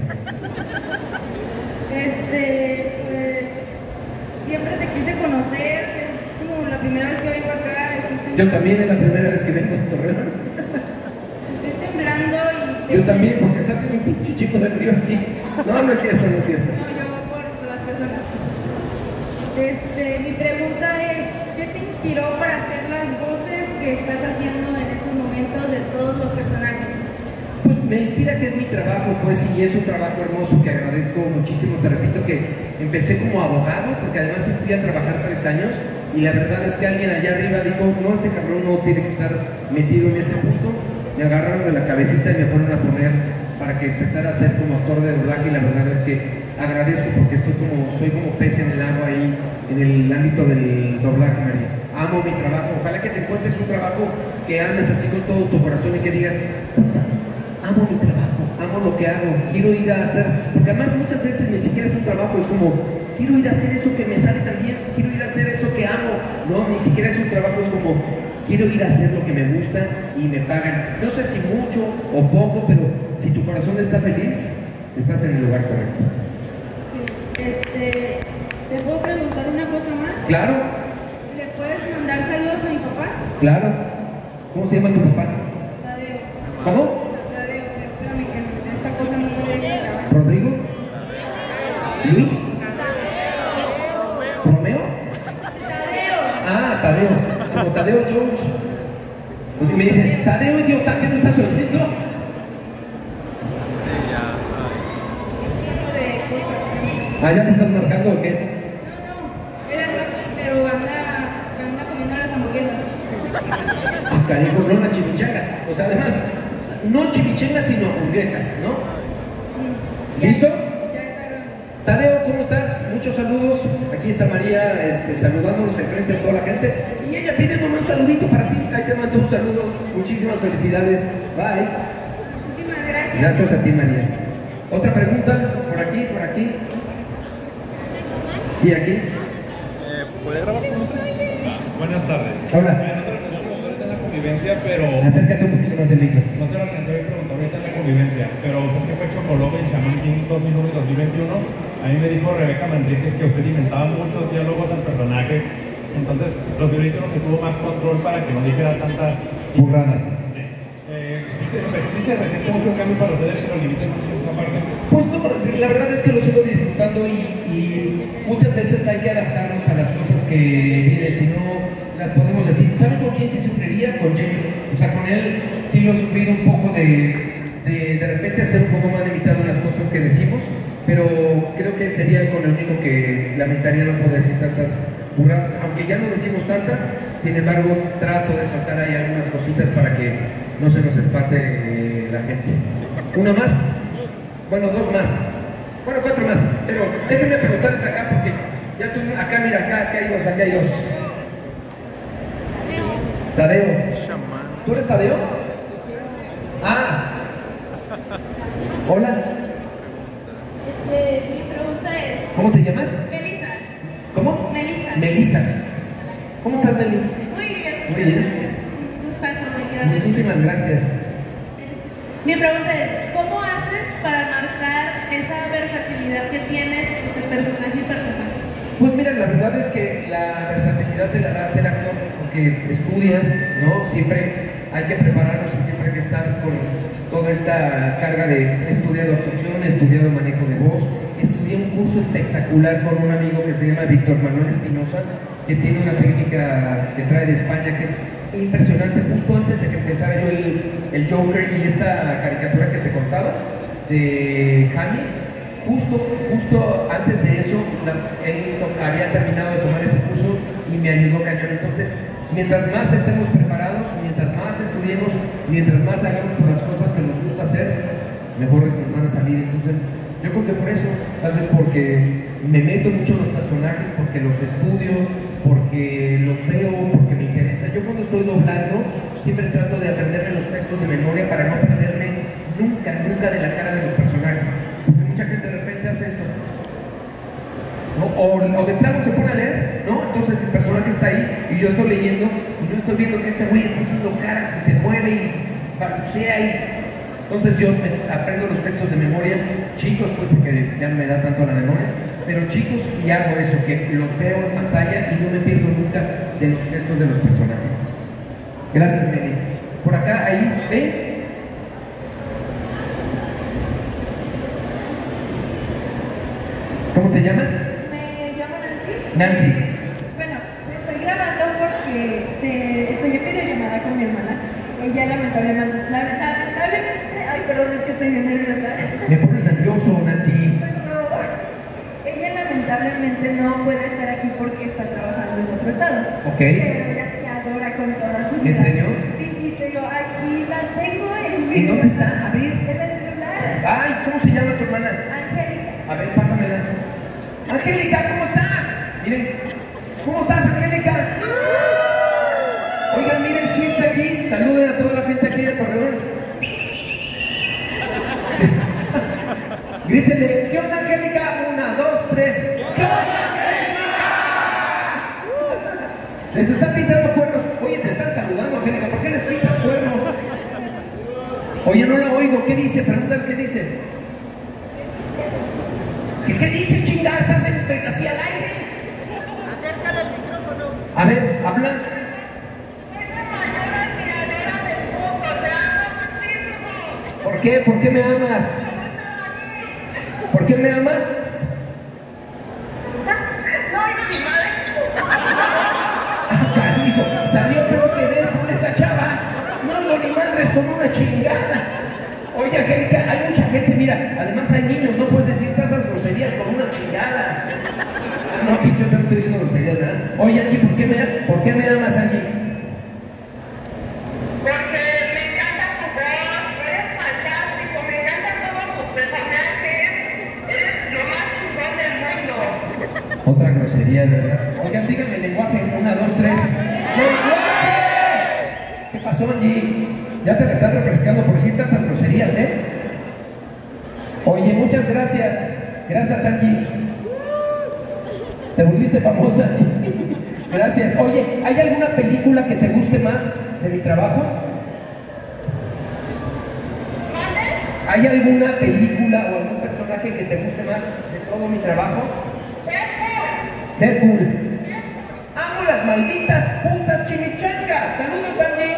[SPEAKER 18] Este, pues, siempre te quise conocer. Es como la primera vez que vengo acá.
[SPEAKER 1] Yo también es la primera vez que vengo a Torreón.
[SPEAKER 18] Estoy temblando y...
[SPEAKER 1] Yo también, porque está haciendo un pinche chico de frío aquí. No, no es cierto, no es cierto.
[SPEAKER 18] No, yo por las personas. Este, mi pregunta es, ¿qué te inspiró para hacer las voces que estás haciendo en estos momentos de todos los personajes?
[SPEAKER 1] Pues me inspira que es mi trabajo, pues, y es un trabajo hermoso que agradezco muchísimo. Te repito que empecé como abogado, porque además sí fui a trabajar tres años, y la verdad es que alguien allá arriba dijo, no, este cabrón no tiene que estar metido en este punto. Me agarraron de la cabecita y me fueron a poner para que empezara a ser como actor de doblaje, y la verdad es que agradezco porque estoy como, soy como pez en el agua ahí, en el ámbito del doblaje, María. Amo mi trabajo, ojalá que te encuentres un trabajo que ames así con todo tu corazón y que digas, puta, amo mi trabajo, amo lo que hago, quiero ir a hacer, porque además muchas veces ni siquiera es un trabajo, es como, quiero ir a hacer eso que me sale tan bien, quiero ir a hacer eso que amo, no, ni siquiera es un trabajo, es como, quiero ir a hacer lo que me gusta y me pagan, no sé si mucho o poco, pero si tu corazón está feliz, estás en el lugar correcto.
[SPEAKER 18] Este, ¿te puedo preguntar una cosa más?
[SPEAKER 1] Claro.
[SPEAKER 18] ¿Le puedes mandar saludos a mi papá?
[SPEAKER 1] Claro. ¿Cómo se llama tu papá?
[SPEAKER 18] Tadeo.
[SPEAKER 1] ¿Cómo?
[SPEAKER 18] Tadeo, pero espérame que esta cosa no me deja grabar.
[SPEAKER 1] ¿Rodrigo? ¿Luis? ¿Romeo?
[SPEAKER 18] Tadeo.
[SPEAKER 1] Ah, Tadeo. Como Tadeo Jones. Pues me dicen, Tadeo, idiota, ¿qué no estás oyendo? ¿Ah, ya le estás marcando o qué?
[SPEAKER 18] No, no, era aquí, pero anda, anda comiendo las hamburguesas.
[SPEAKER 1] Ah, cariño, no las chimichangas. O sea, además, no chimichangas, sino hamburguesas, ¿no?
[SPEAKER 18] Sí.
[SPEAKER 1] ¿Listo?
[SPEAKER 18] Ya está grabando.
[SPEAKER 1] Tadeo, ¿cómo estás? Muchos saludos. Aquí está María este, saludándonos enfrente de toda la gente. Y ella pide un saludito para ti. Ahí te mando un saludo. Muchísimas felicidades. Bye.
[SPEAKER 18] Muchísimas gracias.
[SPEAKER 1] Gracias a ti, María. ¿Otra pregunta? Por aquí, por aquí. Sí, aquí.
[SPEAKER 13] Eh, ¿Puede grabar con nosotros? Buenas tardes.
[SPEAKER 1] Hola.
[SPEAKER 13] Ahorita en la convivencia, pero...
[SPEAKER 1] Acércate un poquito más del micro.
[SPEAKER 13] No te lo alcancé a preguntar ahorita en la convivencia, pero usted que fue Chocolobo en Shaman King dos mil uno y dos mil veintiuno, a mí me dijo Rebeca Manríquez que usted inventaba muchos diálogos al personaje, entonces dos mil veintiuno que tuvo más control para que no dijera tantas
[SPEAKER 1] burradas.
[SPEAKER 13] Sí. Eh, ¿sí, sí se resiente mucho el cambio para ustedes y lo limitan mucho esa parte?
[SPEAKER 1] Pues no, la verdad es que lo sigo disfrutando y, y muchas veces hay que adaptarnos a las cosas que vienen, si no las podemos decir. ¿Saben con quién sí sufriría? Con James. O sea, con él sí lo he sufrido un poco de de, de repente ser un poco más limitado en las cosas que decimos, pero creo que sería con el único que lamentaría no poder decir tantas burradas, aunque ya no decimos tantas, sin embargo trato de soltar ahí algunas cositas para que no se nos espate eh, la gente. Una más, bueno, dos más, bueno, cuatro más, pero déjenme preguntarles acá porque ya tú, acá mira, acá, acá hay dos, acá hay dos. Tadeo. ¿Tú eres Tadeo? Ah. Hola.
[SPEAKER 18] Este, mi pregunta es...
[SPEAKER 1] ¿Cómo te llamas?
[SPEAKER 18] Melissa.
[SPEAKER 1] ¿Cómo?
[SPEAKER 18] Melissa.
[SPEAKER 1] Melissa. ¿Cómo estás, Meli?
[SPEAKER 18] Muy bien.
[SPEAKER 1] Muy bien.
[SPEAKER 18] Gracias. Un gustazo, me quiero ver.
[SPEAKER 1] Muchísimas gracias.
[SPEAKER 18] Mi pregunta es, ¿cómo haces para marcar esa versatilidad que tienes entre personaje y personaje?
[SPEAKER 1] Pues mira, la verdad es que la versatilidad te la da ser actor porque estudias, ¿no? Siempre hay que prepararnos y siempre hay que estar con toda esta carga de he estudiado actuación, he estudiado manejo de voz, estudié un curso espectacular con un amigo que se llama Víctor Manuel Espinosa, que tiene una técnica que trae de España que es impresionante. Justo antes de que empezara yo el, el Joker y esta caricatura que te contaba de Jaime, justo, justo antes de eso, la, él había terminado de tomar ese curso y me ayudó cañón. Entonces, mientras más estemos preparados, mientras más estudiemos, mientras más hagamos por las cosas que nos gusta hacer, mejores nos van a salir. Entonces, yo creo que por eso, tal vez porque me meto mucho en los personajes porque los estudio, porque los veo, porque me interesa. Yo cuando estoy doblando siempre trato de aprenderme los textos de memoria para no perderme nunca, nunca de la cara de los personajes. Porque mucha gente de repente hace esto, ¿no? O, o de plano se pone a leer, ¿no? Entonces el personaje está ahí y yo estoy leyendo y no estoy viendo que este güey está haciendo caras y se mueve y balbucea y... Entonces yo me aprendo los textos de memoria, chicos, pues porque ya no me da tanto la memoria, pero chicos, y hago eso, que los veo en pantalla y no me pierdo nunca de los gestos de los personajes. Gracias, Meli. Por acá, ahí, ¿ve? ¿Cómo te llamas?
[SPEAKER 16] Me llamo Nancy.
[SPEAKER 1] Nancy.
[SPEAKER 16] Bueno, estoy grabando porque te, estoy en videollamada con mi hermana. Ella lamentablemente, lamentablemente, ay perdón, es que estoy bien nerviosa.
[SPEAKER 1] Me pones nervioso, Nancy.
[SPEAKER 16] Ella lamentablemente no puede estar aquí porque está trabajando en otro estado.
[SPEAKER 1] Ok.
[SPEAKER 16] Pero ella te adora con toda su vida.
[SPEAKER 1] ¿En serio?
[SPEAKER 16] Sí, y te digo, aquí la tengo en mi...
[SPEAKER 1] ¿En dónde está? A ver.
[SPEAKER 16] En el celular.
[SPEAKER 1] Ay, ¿cómo se llama tu hermana?
[SPEAKER 16] Angélica.
[SPEAKER 1] A ver, pásamela. Angélica, ¿cómo estás? Miren, ¿cómo estás, Angélica? Oigan, miren, si está aquí, saluden a toda la gente aquí de Torreón. Grítenle, ¿qué onda, Angélica? Una, dos, tres. ¿Qué onda, Angélica? Les están pintando cuernos. Oye, te están saludando, Angélica. ¿Por qué les pintas cuernos? Oye, no la oigo. ¿Qué dice? Pregúntale qué dice. ¿Qué, qué dices, chingada? ¿Estás en, así al aire?
[SPEAKER 14] Acércale el micrófono.
[SPEAKER 1] A ver, habla. ¿Por qué? ¿Por qué me amas? ¿Por qué me amas?
[SPEAKER 14] No, es mi madre.
[SPEAKER 1] Ah, cariño, salió peor que de con esta chava. No hago ni madres con una chingada. Oye, Angélica, hay mucha gente, mira, además hay niños, no puedes decir tantas groserías con una chingada. Ah, no, y yo también estoy diciendo groserías, ¿verdad? Oye, Angie, ¿por qué me, ¿por qué me amas, Angie?
[SPEAKER 14] Porque me encanta tu voz, eres fantástico, me encantan todos tus personajes, eres lo más chingón del mundo.
[SPEAKER 1] Otra grosería, de verdad. Oigan, díganme lenguaje, una, dos, tres. ¡Lenguaje! ¿Qué pasó, Angie? Ya te la estás refrescando por decir tantas groserías, ¿eh? Oye, muchas gracias. Gracias, Angie. Te volviste famosa. Gracias. Oye, ¿hay alguna película que te guste más de mi trabajo? ¿Hay alguna película o algún personaje que te guste más de todo mi trabajo? Deadpool. Deadpool. Amo las malditas putas chimichangas. Saludos, Angie.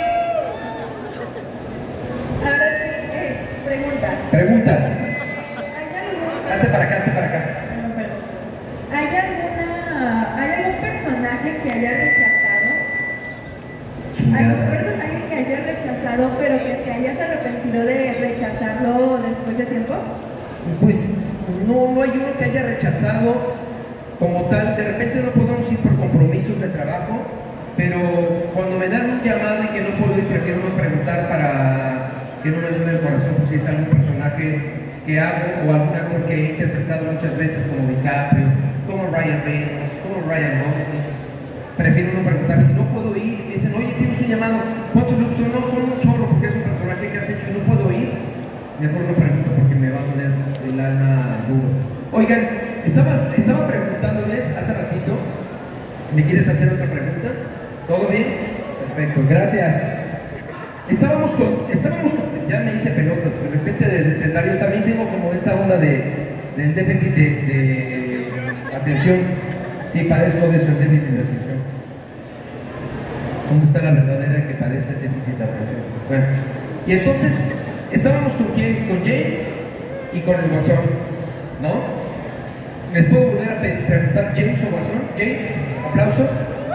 [SPEAKER 16] Ahora sí, eh, pregunta.
[SPEAKER 1] Pregunta.
[SPEAKER 16] ¿Hay alguna...
[SPEAKER 1] Hazte para acá, hazte para acá.
[SPEAKER 16] No, perdón. ¿Hay alguna... ¿Hay algún personaje que hayas rechazado? ¿Algún personaje que hayas rechazado pero que te hayas arrepentido de rechazarlo después de tiempo?
[SPEAKER 1] Pues no, no hay uno que haya rechazado como tal. De repente no podemos ir por compromisos de trabajo, pero cuando me dan un llamado y que no puedo ir, prefiero no preguntar para que no me duele el corazón, pues si es algún personaje que hago o algún actor que he interpretado muchas veces como DiCaprio, como Ryan Reynolds, como Ryan Gosling. Prefiero no preguntar. Si no puedo ir, me dicen, oye, tienes un llamado, ¿cuántos loops son? No, son un chorro porque es un personaje que has hecho y no puedo ir. Mejor no pregunto porque me va a doler el alma duro. Oigan, estaba, estaba preguntándoles hace ratito, ¿me quieres hacer otra pregunta? ¿Todo bien? Perfecto, gracias. Estábamos con, estábamos con, ya me hice pelotas, de repente desvarío. Yo también tengo como esta onda de, del déficit de, de atención. Sí, padezco de eso, el déficit de atención. ¿Dónde está la verdadera que padece el déficit de atención? Bueno, y entonces, estábamos con quién, con James y con el Guasón, ¿no? ¿Les puedo volver a preguntar James o Guasón? James, aplauso.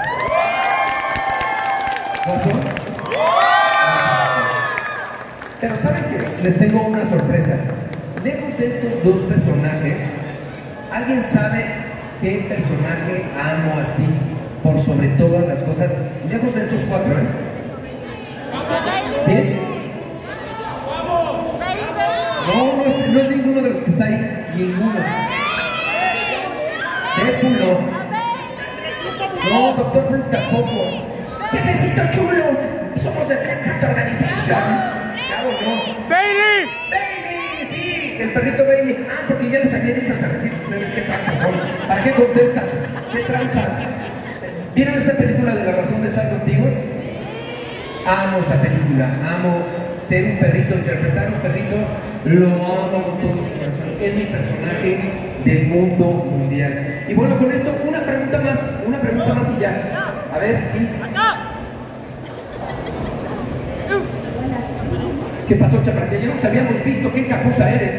[SPEAKER 1] ¿Guasón? Pero ¿saben qué? Les tengo una sorpresa. Lejos de estos dos personajes, ¿alguien sabe qué personaje amo así por sobre todas las cosas? Lejos de estos cuatro, ¿eh? ¿Quién? No, no es, no es ninguno de los que está ahí. Ninguno. tampoco. Jefecito chulo, somos de Black Hat Organization. Claro, no.
[SPEAKER 20] ¡Bailey!
[SPEAKER 1] ¡Bailey! Sí, el perrito Bailey. Ah, porque ya les había dicho hace ratito ustedes qué tranza son. ¿Para qué contestas? ¿Qué tranza? ¿Vieron esta película de La razón de estar contigo? Amo esa película, amo ser un perrito, interpretar un perrito, lo amo con todo mi corazón. Es mi personaje del mundo mundial. Y bueno, con esto una pregunta más, una pregunta más y ya. A ver, ¿quién? ¿Qué pasó, chaparra? Que ya nos habíamos visto, qué encajosa eres.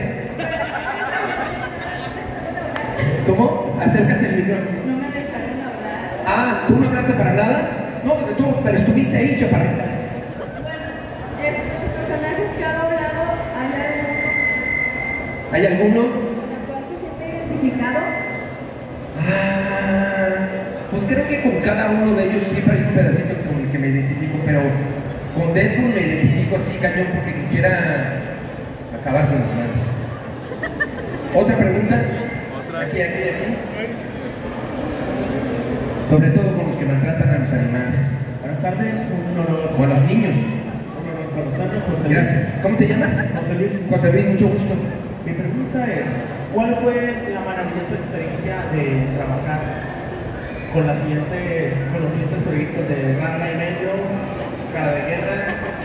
[SPEAKER 1] ¿Cómo? Acércate al micrófono.
[SPEAKER 16] No me dejaron hablar.
[SPEAKER 1] Ah, ¿tú no hablaste para nada? No, pues tú, pero estuviste ahí, chaparrita.
[SPEAKER 16] Bueno, estos personajes que ha doblado, ¿hay alguno
[SPEAKER 1] ¿Hay alguno?
[SPEAKER 16] con el cual se siente identificado?
[SPEAKER 1] Ah, pues creo que con cada uno de ellos siempre hay un pedacito con el que me identifico, pero con Deadpool me identifico así cañón porque quisiera acabar con los malos. ¿Otra pregunta? Aquí, aquí, aquí. Sobre todo con los que maltratan a los animales.
[SPEAKER 21] Buenas tardes, un honor.
[SPEAKER 1] O a los niños.
[SPEAKER 21] Un honor conocerlo, José Luis.
[SPEAKER 1] Gracias. ¿Cómo te llamas?
[SPEAKER 21] José Luis.
[SPEAKER 1] José Luis, mucho gusto.
[SPEAKER 21] Mi pregunta es, ¿cuál fue la maravillosa experiencia de trabajar con, la siguiente, con los siguientes proyectos de Ranma y Medio, Cara de Guerra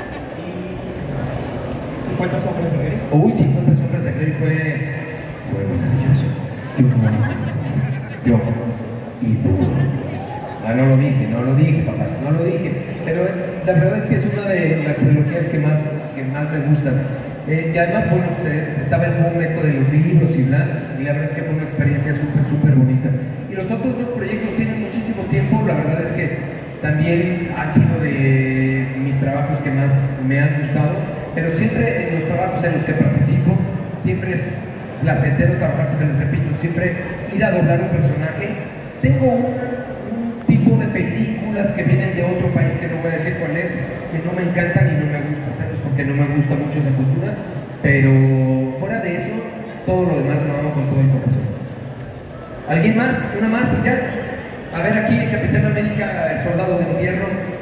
[SPEAKER 21] y cincuenta sombras de Grey?
[SPEAKER 1] Uy, cincuenta sombras de Grey fue, fue maravilloso. Yo, yo y tú. Ah, no lo dije, no lo dije, papás, no lo dije. Pero la verdad es que es una de las trilogías que más, que más me gustan. Eh, y además, bueno, pues, eh, estaba el boom esto de los libros y bla, y la verdad es que fue una experiencia súper, súper bonita. Y los otros dos proyectos tienen muchísimo tiempo, la verdad es que también han sido de mis trabajos que más me han gustado, pero siempre en los trabajos en los que participo, siempre es placentero trabajar, porque les repito, siempre ir a doblar un personaje. Tengo un, un tipo de películas que vienen de otro país, que no voy a decir cuál es, que no me encantan y no me gusta, ¿sabes? Porque no me gusta mucho esa cultura, pero fuera de eso, todo lo demás lo amo con todo el corazón. ¿Alguien más? ¿Una más y ya? A ver aquí, el Capitán América, el Soldado de Invierno.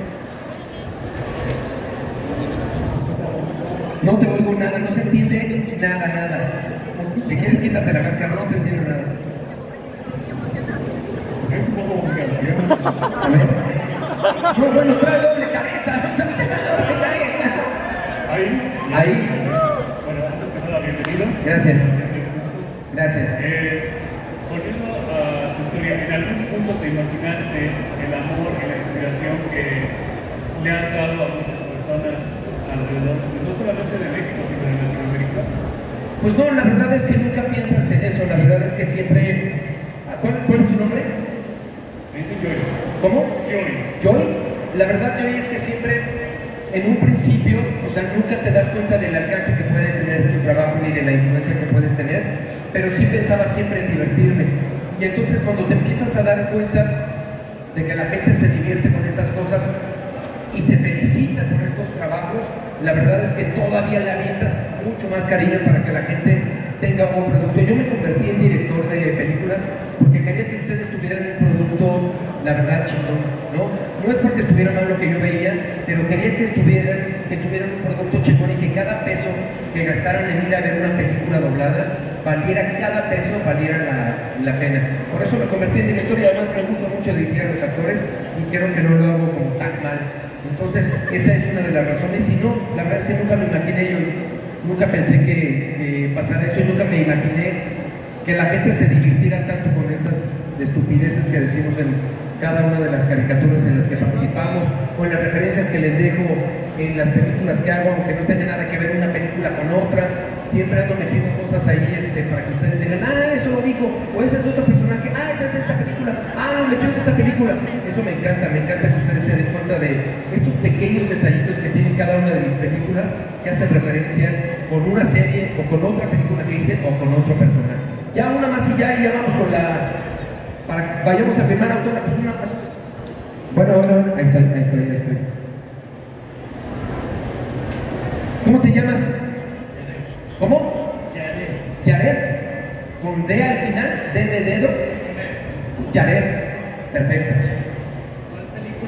[SPEAKER 1] No te oigo nada, no se entiende nada, nada. Si quieres quítate la máscara, no te entiendo nada. A ver. No, bueno, trae doble careta. Doble careta.
[SPEAKER 22] Ahí.
[SPEAKER 1] Ahí.
[SPEAKER 22] Bueno, antes que nada, bienvenido.
[SPEAKER 1] Gracias. Gracias.
[SPEAKER 22] Eh, volviendo a tu historia, ¿en algún punto te imaginaste el amor y la inspiración que le has dado a muchas personas alrededor, no solamente de México, sino de Latinoamérica?
[SPEAKER 1] Pues no, la verdad es que nunca piensas en eso, la verdad es que siempre... ¿Cuál, cuál es tu nombre?
[SPEAKER 22] Me dicen Joy.
[SPEAKER 1] ¿Cómo?
[SPEAKER 22] Joy.
[SPEAKER 1] Joy. La verdad, Joy, es que siempre, en un principio, o sea, nunca te das cuenta del alcance que puede tener tu trabajo ni de la influencia que puedes tener, pero sí pensaba siempre en divertirme. Y entonces cuando te empiezas a dar cuenta de que la gente se divierte con estas cosas y te felicita por estos trabajos, la verdad es que todavía le avientas mucho más cariño para que la gente tenga un buen producto. Yo me convertí en director de películas porque quería que ustedes tuvieran un producto, la verdad, chingón, ¿no? No es porque estuviera mal lo que yo veía, pero quería que estuvieran, que tuvieran un producto chingón y que cada peso que gastaran en ir a ver una película doblada, valiera cada peso, valiera la, la pena. Por eso me convertí en director y además me gusta mucho dirigir a los actores y creo que no lo hago como tan mal. Entonces, esa es una de las razones. Y no, la verdad es que nunca me imaginé, yo nunca pensé que, que pasara eso, y nunca me imaginé que la gente se divirtiera tanto con estas estupideces que decimos en cada una de las caricaturas en las que participamos, o en las referencias que les dejo en las películas que hago, aunque no tenga nada que ver una película con otra. Siempre ando metiendo cosas ahí este, para que ustedes digan, ah, eso lo dijo, o ese es otro personaje, ah, esa es de esta película, ah, lo metió en esta película. Eso me encanta, me encanta que ustedes se den cuenta de estos pequeños detallitos que tienen cada una de mis películas, que hacen referencia con una serie, o con otra película que hice, o con otro personaje. Ya una más y ya, y ya vamos con la... para que vayamos a firmar autógrafos, una más. Bueno, bueno, ahí estoy, ahí estoy, ahí estoy. ¿Cómo te llamas? ¿Cómo? Yared. Yared. ¿Con D al final? ¿D de dedo? Yared. Perfecto.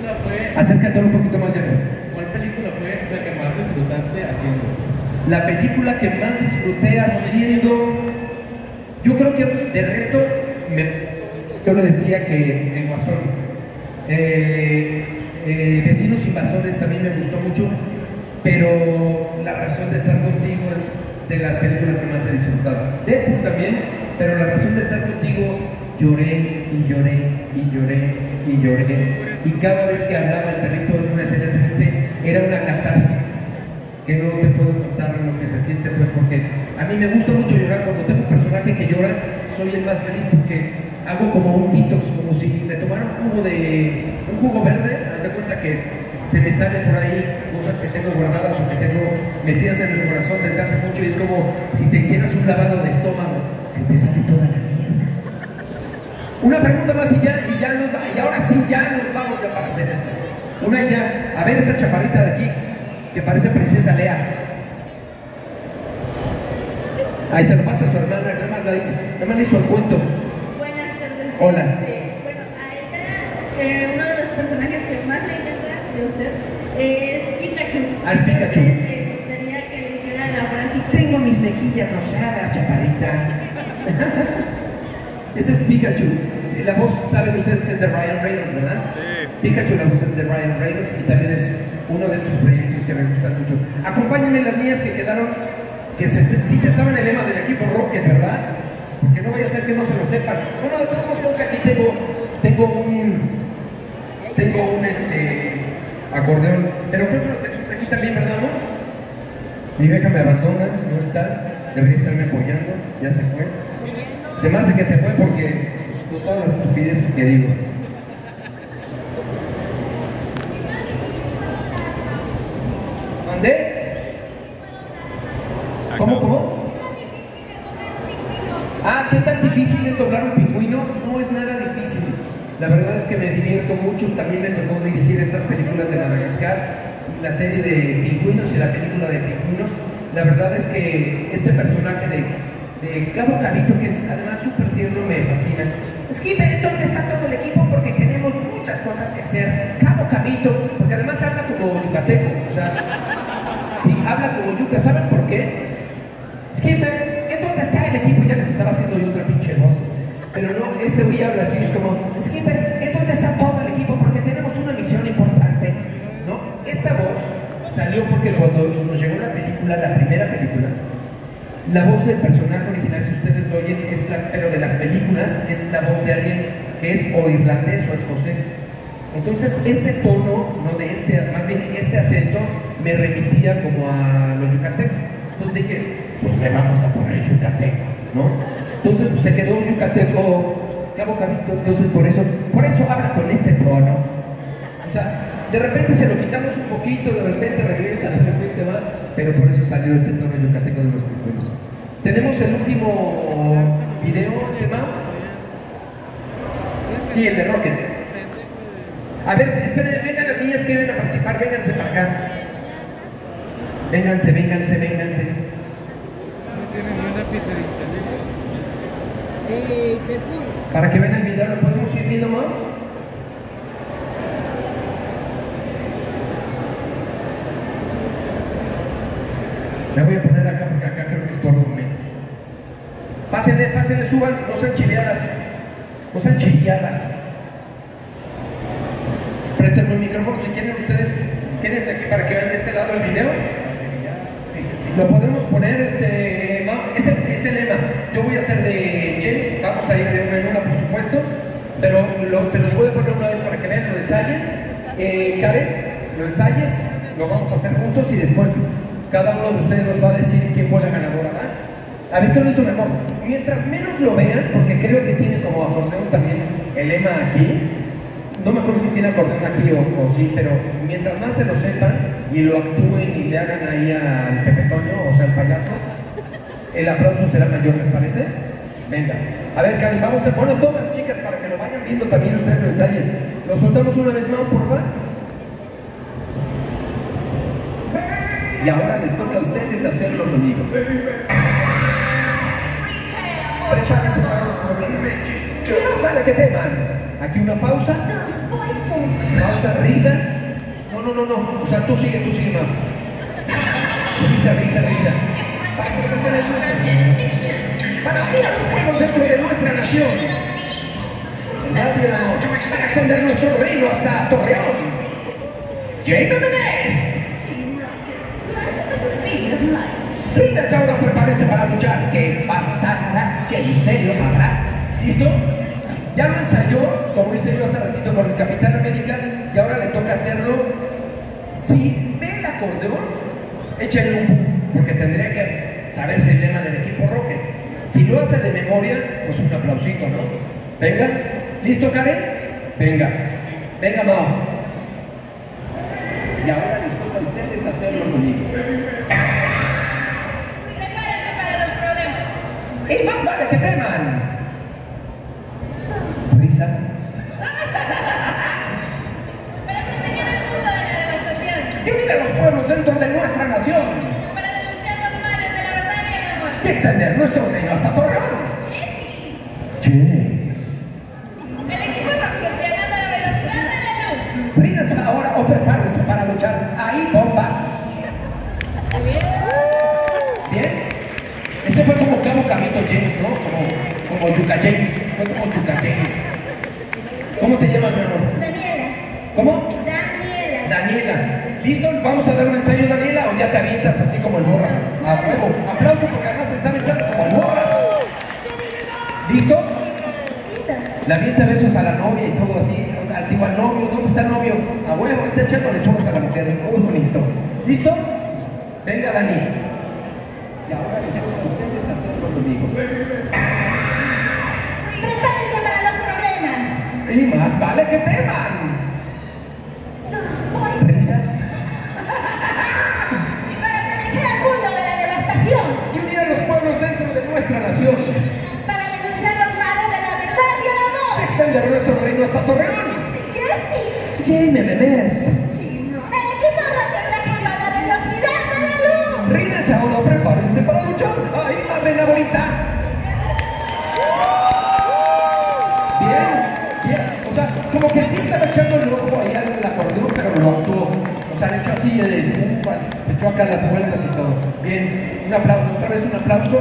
[SPEAKER 1] Acércate un poquito más, Jerry.
[SPEAKER 2] ¿Cuál película fue la que más disfrutaste haciendo?
[SPEAKER 1] La película que más disfruté haciendo, yo creo que de reto, me, yo le decía que El Guasón. Eh, eh, Vecinos Invasores también me gustó mucho, pero La Razón de Estar Contigo es de las películas que más he disfrutado. Deadpool también, pero La Razón de Estar Contigo lloré y lloré y lloré y lloré. Y cada vez que hablaba el perrito en una escena triste, era una catarsis que no te puedo contar lo que se siente, pues porque a mí me gusta mucho llorar. Cuando tengo un personaje que llora, soy el más feliz porque hago como un detox, como si me tomara un jugo de un jugo verde. Haz de cuenta que se me sale por ahí cosas que tengo guardadas o que tengo metidas en el corazón desde hace mucho, y es como si te hicieras un lavado de estómago, se te sale toda la mierda. Una pregunta más y ya, y ya nos va, y ahora sí ya nos vamos ya para hacer esto. Una ya, a ver esta chaparrita de aquí, que parece princesa Lea. Ahí se lo pasa a su hermana, nada más la dice, nada más le hizo el cuento.
[SPEAKER 18] Buenas tardes.
[SPEAKER 1] Hola.
[SPEAKER 18] Este, bueno, a ella, eh, uno de los personajes que más le encanta de usted es Pikachu.
[SPEAKER 1] Ah, es Pikachu.
[SPEAKER 18] Le gustaría que le dijera la frase.
[SPEAKER 1] Tengo mis mejillas rosadas, chaparrita. Ese es Pikachu. La voz, saben ustedes que es de Ryan Reynolds, ¿verdad? Sí. Pikachu, la voz es de Ryan Reynolds y también es uno de estos proyectos que me gustan mucho. Acompáñenme las niñas que quedaron, que se, sí se saben el lema del equipo Rocket, ¿verdad? Porque no vaya a ser que no se lo sepan. Bueno, de todos modos, que aquí tengo, tengo un, tengo un este, acordeón, pero creo que lo tenemos aquí también, ¿verdad, amor? Mi vieja me abandona, no está, debería estarme apoyando, ya se fue. Se me hace que se fue porque no todas las estupideces que digo. ¿Mandé? ¿Cómo, cómo? Ah, ¿qué tan difícil es doblar un pingüino? No es nada difícil. La verdad es que me divierto mucho. También me tocó dirigir estas películas de Madagascar y la serie de pingüinos y la película de pingüinos. La verdad es que este personaje de de Cabo Cabito, que es además súper tierno, me fascina. Skipper, ¿dónde está todo el equipo? Porque tenemos muchas cosas que hacer. Cabo Cabito, porque además habla como yucateco, o sea, sí, habla como yuca. ¿Saben por qué? Skipper, ¿en dónde está el equipo? Ya les estaba haciendo yo otra pinche voz. Pero no, este güey habla así, es como, Skipper, ¿en dónde está todo el equipo? Porque tenemos una misión importante, ¿no? Esta voz salió porque cuando nos llegó la película, la primera película, la voz del personaje original, si ustedes lo oyen, es la, pero de las películas, es la voz de alguien que es o irlandés o escocés. Entonces, este tono, no de este, más bien este acento, me remitía como a lo yucateco. Entonces dije, pues le vamos a poner yucateco, ¿no? Entonces, pues se quedó yucateco, Cabo Cabito, entonces por eso, por eso habla con este tono. O sea, de repente se lo quitamos un poquito, de repente regresa, de repente va, pero por eso salió este tono yucateco de los pingüinos. ¿Tenemos el último video, Esteban? Sí, el de Rocket. A ver, esperen, vengan las niñas que vienen a participar, vénganse para acá. Vénganse, vénganse, vénganse.
[SPEAKER 20] No tienen ni una pizarrita.
[SPEAKER 1] Para que vean el video, ¿lo podemos ir viendo, ¿no? Me voy a poner acá porque acá creo que estorbo menos. Pásenle, pásenle, suban, no sean chileadas. No sean chileadas. Préstenme el micrófono si quieren ustedes. Quédense aquí para que vean de este lado el video. Lo podemos poner, este, ese, ese lema. Yo voy a hacer de James, vamos a ir de una en una, por supuesto. Pero lo, se los voy a poner una vez para que vean, lo ensayen. Eh, Karen, lo ensayes, lo vamos a hacer juntos y después cada uno de ustedes nos va a decir quién fue la ganadora, ¿verdad? A Víctor lo hizo mejor. Mientras menos lo vean, porque creo que tiene como acordeón también el lema aquí. No me acuerdo si tiene acordeón aquí o, o sí, pero mientras más se lo sepan y lo actúen y le hagan ahí al Pepe Toño, o sea, al payaso, el aplauso será mayor, ¿les parece? Venga. A ver, Karen, vamos a... Bueno, todas chicas, para que lo vayan viendo también ustedes lo ensayen. ¿Lo soltamos una vez más, por favor? Y ahora les toca a ustedes hacerlo conmigo. Prepárense para los problemas. No sale que teman. Aquí una pausa. Pausa, risa. no, no, no. O sea, tú sigue, tú sigue, no. Risa, risa, risa. Para unir a los pueblos dentro de nuestra nación. El radio de la noche para extender nuestro reino hasta Torreón. J M M S. Ríndase ahora, prepárese para luchar. ¿Qué pasará? ¿Qué misterio habrá? ¿Listo? Ya lo ensayó, como hice yo hace ratito con el Capitán América, y ahora le toca hacerlo. Si ve el acordeón, échenle un boom, porque tendría que saberse el lema del equipo Rocket. Si lo hace de memoria, pues un aplausito, ¿no? Venga, ¿listo, Karen? Venga, venga, Mao. Y ahora les toca a ustedes hacerlo conmigo.
[SPEAKER 18] Prepárense para los problemas.
[SPEAKER 1] Y más vale que teman. Risa.
[SPEAKER 18] Para proteger el mundo de la devastación.
[SPEAKER 1] Y unir a los pueblos dentro de nuestra nación.
[SPEAKER 18] Para denunciar los males de la verdad y el amor.
[SPEAKER 1] Y extender nuestro reino hasta Torreón. James.
[SPEAKER 18] El equipo Rocket llegando a la velocidad de la luz.
[SPEAKER 1] Ríndanse ahora o prepárense para luchar. Ahí, bomba. Bien. Ese fue como Cabo Camito James, ¿no? Como, como Yuka James. Fue como Yuka James. ¿Cómo te llamas, mi amor?
[SPEAKER 6] Daniela.
[SPEAKER 1] ¿Cómo?
[SPEAKER 6] Daniela.
[SPEAKER 1] Daniela. ¿Listo? ¿Vamos a dar un ensayo, Daniela? ¿O ya te avientas así como el Morras? A huevo. Aplauso porque además se está aventando como el Morras. ¿Listo? Le avienta besos a la novia y todo así. Al, digo, al novio. ¿Dónde está el novio? A huevo. Está echándole churros a la mujer. Muy bonito. ¿Listo? Venga, Dani. Y ahora les toca a ustedes hacerlo conmigo.
[SPEAKER 6] Prepárense para los problemas.
[SPEAKER 1] Y más vale que teman.
[SPEAKER 6] Los
[SPEAKER 1] Risa.
[SPEAKER 6] Y para proteger al mundo de la devastación.
[SPEAKER 1] Y unir a los pueblos dentro de nuestra nación.
[SPEAKER 6] Para denunciar los males de la verdad y el amor.
[SPEAKER 1] Extender nuestro reino hasta Torreón.
[SPEAKER 6] ¿Qué sí?
[SPEAKER 1] J M M S.
[SPEAKER 6] El equipo Rocket llegando a la velocidad de la luz.
[SPEAKER 1] Ríndense ahora, prepárense para luchar. Ahí, madre la bonita. Bien, bien. O sea, como que sí estaba echando el ojo ahí al acordeón, pero lo actuó. O sea, le echó así, de, se echó acá las vueltas y todo. Bien, un aplauso, otra vez un aplauso.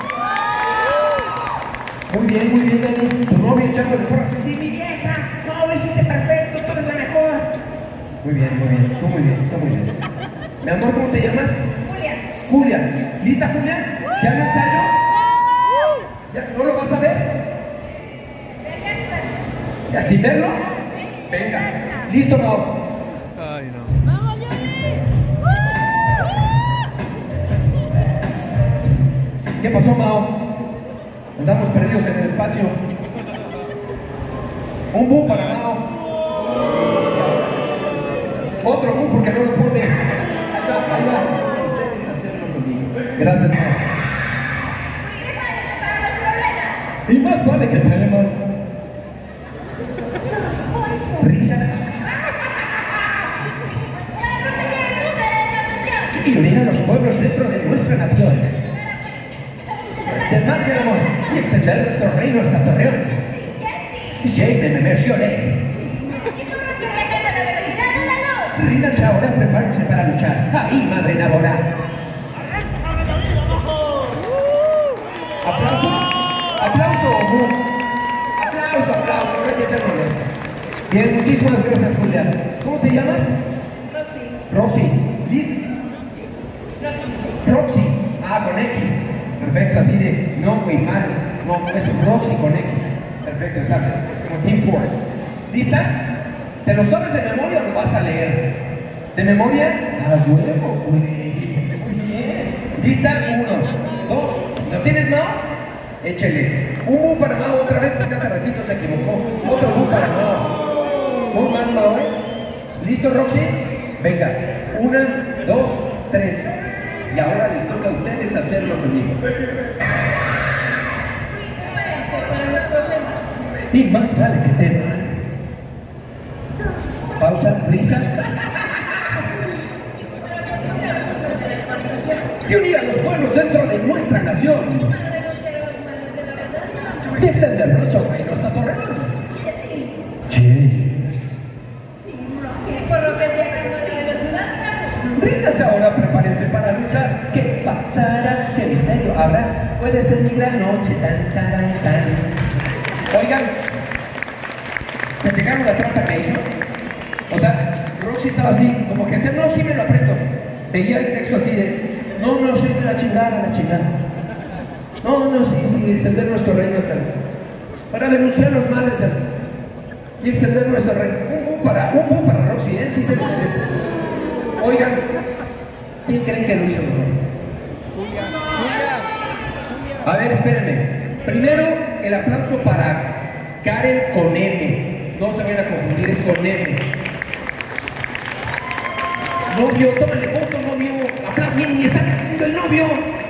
[SPEAKER 1] Muy bien, muy bien, Dani. Su novia echándole porras. Sí, mi vieja. No, lo hiciste perfecto, tú eres la mejor. Muy bien, muy bien, tú muy bien, tú muy bien. Mi amor, ¿cómo te llamas?
[SPEAKER 18] Julia.
[SPEAKER 1] Julia. ¿Lista, Julia? ¿Ya lo ensayo? ¿Ya? ¿No lo vas a ver? ¿Ya sin verlo? Venga. ¿Listo, Mau?
[SPEAKER 20] Ay, no. ¡Vamos,
[SPEAKER 1] ¿Qué pasó, Mao? Andamos perdidos en el espacio. Un bu para Mao. Otro bu porque no lo pone. Ahí va, ahí va. Ustedes hacerlo conmigo. Gracias, Mao.
[SPEAKER 18] Prepárense para los problemas.
[SPEAKER 1] Y más vale que teman. Risa.
[SPEAKER 18] Para proteger el mundo de la devastación.
[SPEAKER 1] Y unir a los pueblos dentro de nuestra nación. Del mar y el amor. Y extender nuestro reino hasta Torreón. J M M S. Ríndanse ahora, prepárense para luchar. Ahí, madre Nabora. Aplauso. Aplauso. Aplauso, aplauso. Gracias, hermano. Bien, muchísimas gracias, Julia. ¿Cómo te llamas?
[SPEAKER 6] Roxy.
[SPEAKER 1] Rosy. ¿Listo?
[SPEAKER 6] Roxy.
[SPEAKER 1] Roxy. Ah, con X. Perfecto, así de, no, muy mal. No, es Roxy con X. Perfecto, exacto. Como Team Force. ¿Lista? ¿Te lo sabes de memoria o lo vas a leer? ¿De memoria? Ah, huevo, Juli. Muy bien. ¿Lista? Uno, dos. ¿Lo tienes, Mao? Échale. Un bu para Mao otra vez porque hace ratito se equivocó. Otro bu para Mao. Muy mal, Mao, ¿eh? ¿Listo, Roxy? Venga. Una, dos, tres. Y ahora les toca a ustedes hacerlo conmigo.
[SPEAKER 6] Prepárense para los problemas.
[SPEAKER 1] Y más vale que teman. Pausa, risa. Y unir a los pueblos dentro de nuestra nación. Y extender nuestro reino hasta Torreón. James.
[SPEAKER 18] Equipo Rocket llegando a la
[SPEAKER 1] habrá, puede ser mi gran noche, tan, tan, tan. Oigan, ¿se pegaron la trampa que hizo? O sea, Roxy estaba así, como que decía, no, sí me lo aprendo. Veía el texto así de, no, no, sí, de la chingada, la chingada. No, no, sí, sí, extender nuestro reino hasta para denunciar los males y extender nuestro reino. Un boom para, un boom para Roxy, ¿eh? Sí se lo merece. Oigan, ¿quién creen que lo hizo mejor? A ver, espérenme. Primero, el aplauso para Karen con M. No se vayan a confundir, es con M. Novio, tómale foto, novio. Aplausos, miren, y está cantando el novio.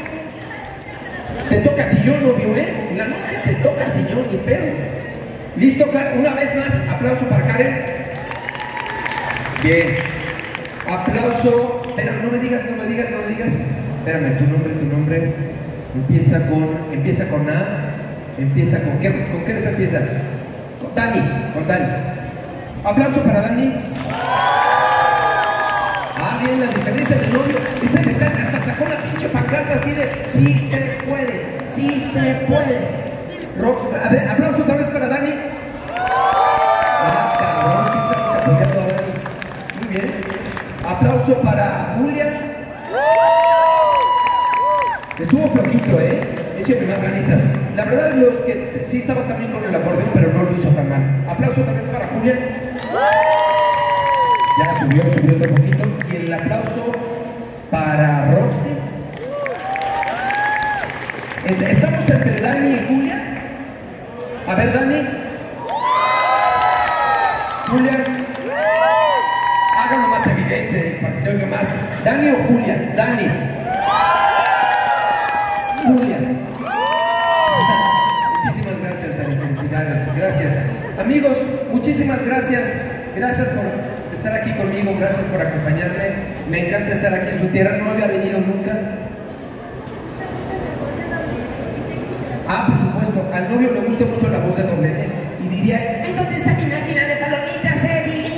[SPEAKER 1] Te toca sillón, novio, ¿eh? En la noche te toca sillón, ni pedo. ¿Listo, Karen? Una vez más, aplauso para Karen. Bien. Aplauso. Pero no me digas, no me digas, no me digas. Espérame, tu nombre, tu nombre. Empieza con, empieza con A. Empieza con, ¿qué, ¿con qué letra empieza? Con Dani, con Dani. Aplauso para Dani. Ah, bien, la diferencia del novio. Este está, hasta sacó una pinche pancarta así de sí se puede, sí se puede. Rox, a ver, aplauso otra vez para Dani. Ah, cabrón, sí estamos apoyando a Dani. Muy bien. Aplauso para Julia. Estuvo flojito, ¿eh? Échenme más ganitas. La verdad es los que sí estaba también con el acordeón, pero no lo hizo tan mal. Aplauso otra vez para Julia. Ya subió, subió otro poquito. Y el aplauso para Roxy. Estamos entre Dani y Julia. A ver, Dani. Julia. Háganlo más evidente para que se oiga más. ¿Dani o Julia? Dani. Julia. Muchísimas gracias, Dani. Felicidades. Gracias. Amigos, muchísimas gracias. Gracias por estar aquí conmigo. Gracias por acompañarme. Me encanta estar aquí en su tierra. No había venido nunca. Ah, por supuesto. Al novio le gusta mucho la voz de doble D. Y diría, ¿en dónde está mi máquina de palomitas, Eddie?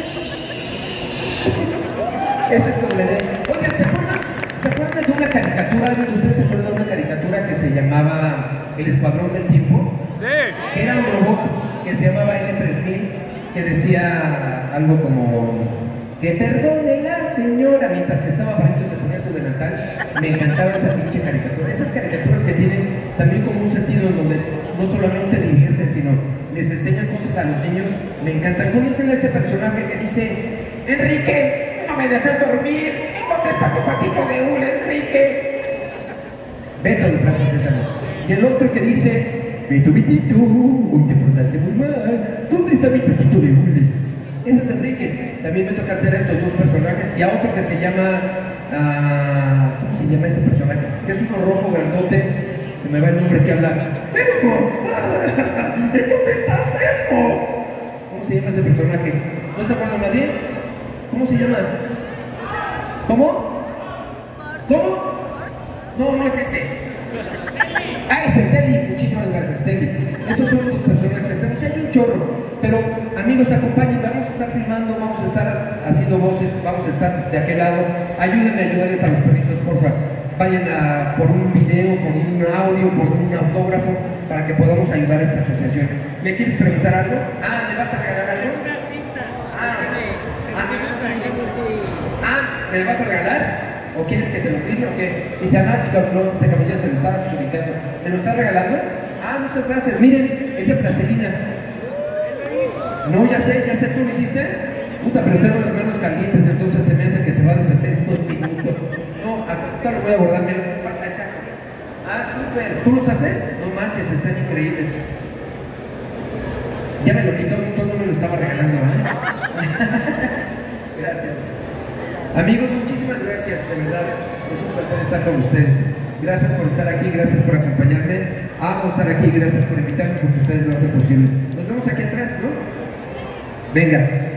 [SPEAKER 1] Ese es doble D. Oigan, ¿se acuerdan? ¿Se acuerdan de una caricatura? ¿Alguien de ustedes se acuerda de una caricatura que se llamaba El Escuadrón del Tiempo? Sí. Era un robot que se llamaba L tres mil, que decía algo como que perdone la señora mientras que estaba barriendo y se ponía su delantal. Me encantaba esa pinche caricatura. Esas caricaturas que tienen también como un sentido en donde no solamente divierten, sino les enseñan cosas a los niños. Me encantan. Conocen a este personaje que dice, Enrique, no me dejas dormir. ¿Dónde está tu patito de hule, Enrique? Beto de Plaza Sésamo. Y el otro que dice, Beto, Betito, hoy te portaste muy mal. ¿Dónde está mi patito de hule? Ese es Enrique. También me toca hacer a estos dos personajes. Y a otro que se llama, uh, ¿cómo se llama este personaje? Que es uno rojo, grandote. Se me va el nombre que habla. ¡Elmo! ¿Dónde está Elmo? ¿Cómo se llama ese personaje? ¿No se acuerda nadie? ¿Cómo se llama? ¿Cómo? ¿Cómo? No, no es ese. Ah, es el Teddy. Muchísimas gracias, Teddy. Estos son los personajes. Hay un chorro. Pero, amigos, acompañen. Vamos a estar filmando, vamos a estar haciendo voces, vamos a estar de aquel lado. Ayúdenme a ayudarles a los perritos, porfa. Vayan a, por un video, por un audio, por un autógrafo, para que podamos ayudar a esta asociación. ¿Me quieres preguntar algo? Ah, ¿me vas a regalar algo? Ah, ah, ¿me lo vas a regalar? ¿O quieres que te lo firme o qué? Dice, ah, chica, no, este cabrón se lo está publicando. ¿Me lo está regalando? Ah, muchas gracias. Miren, es de plastilina. No, ya sé, ya sé, ¿tú lo hiciste? Puta, pero tengo las manos calientes, entonces se me hace que se va a deshacer en dos minutos. No, acá lo voy a guardar, mira. Exacto. Ah, súper. ¿Tú los haces? No manches, están increíbles. Ya me lo quitó, todo no me lo estaba regalando, ¿eh? Gracias. Amigos, muchísimas gracias, de verdad. Es un placer estar con ustedes. Gracias por estar aquí, gracias por acompañarme. Amo estar aquí, gracias por invitarme, porque ustedes lo hacen posible. Nos vemos aquí atrás, ¿no? Venga.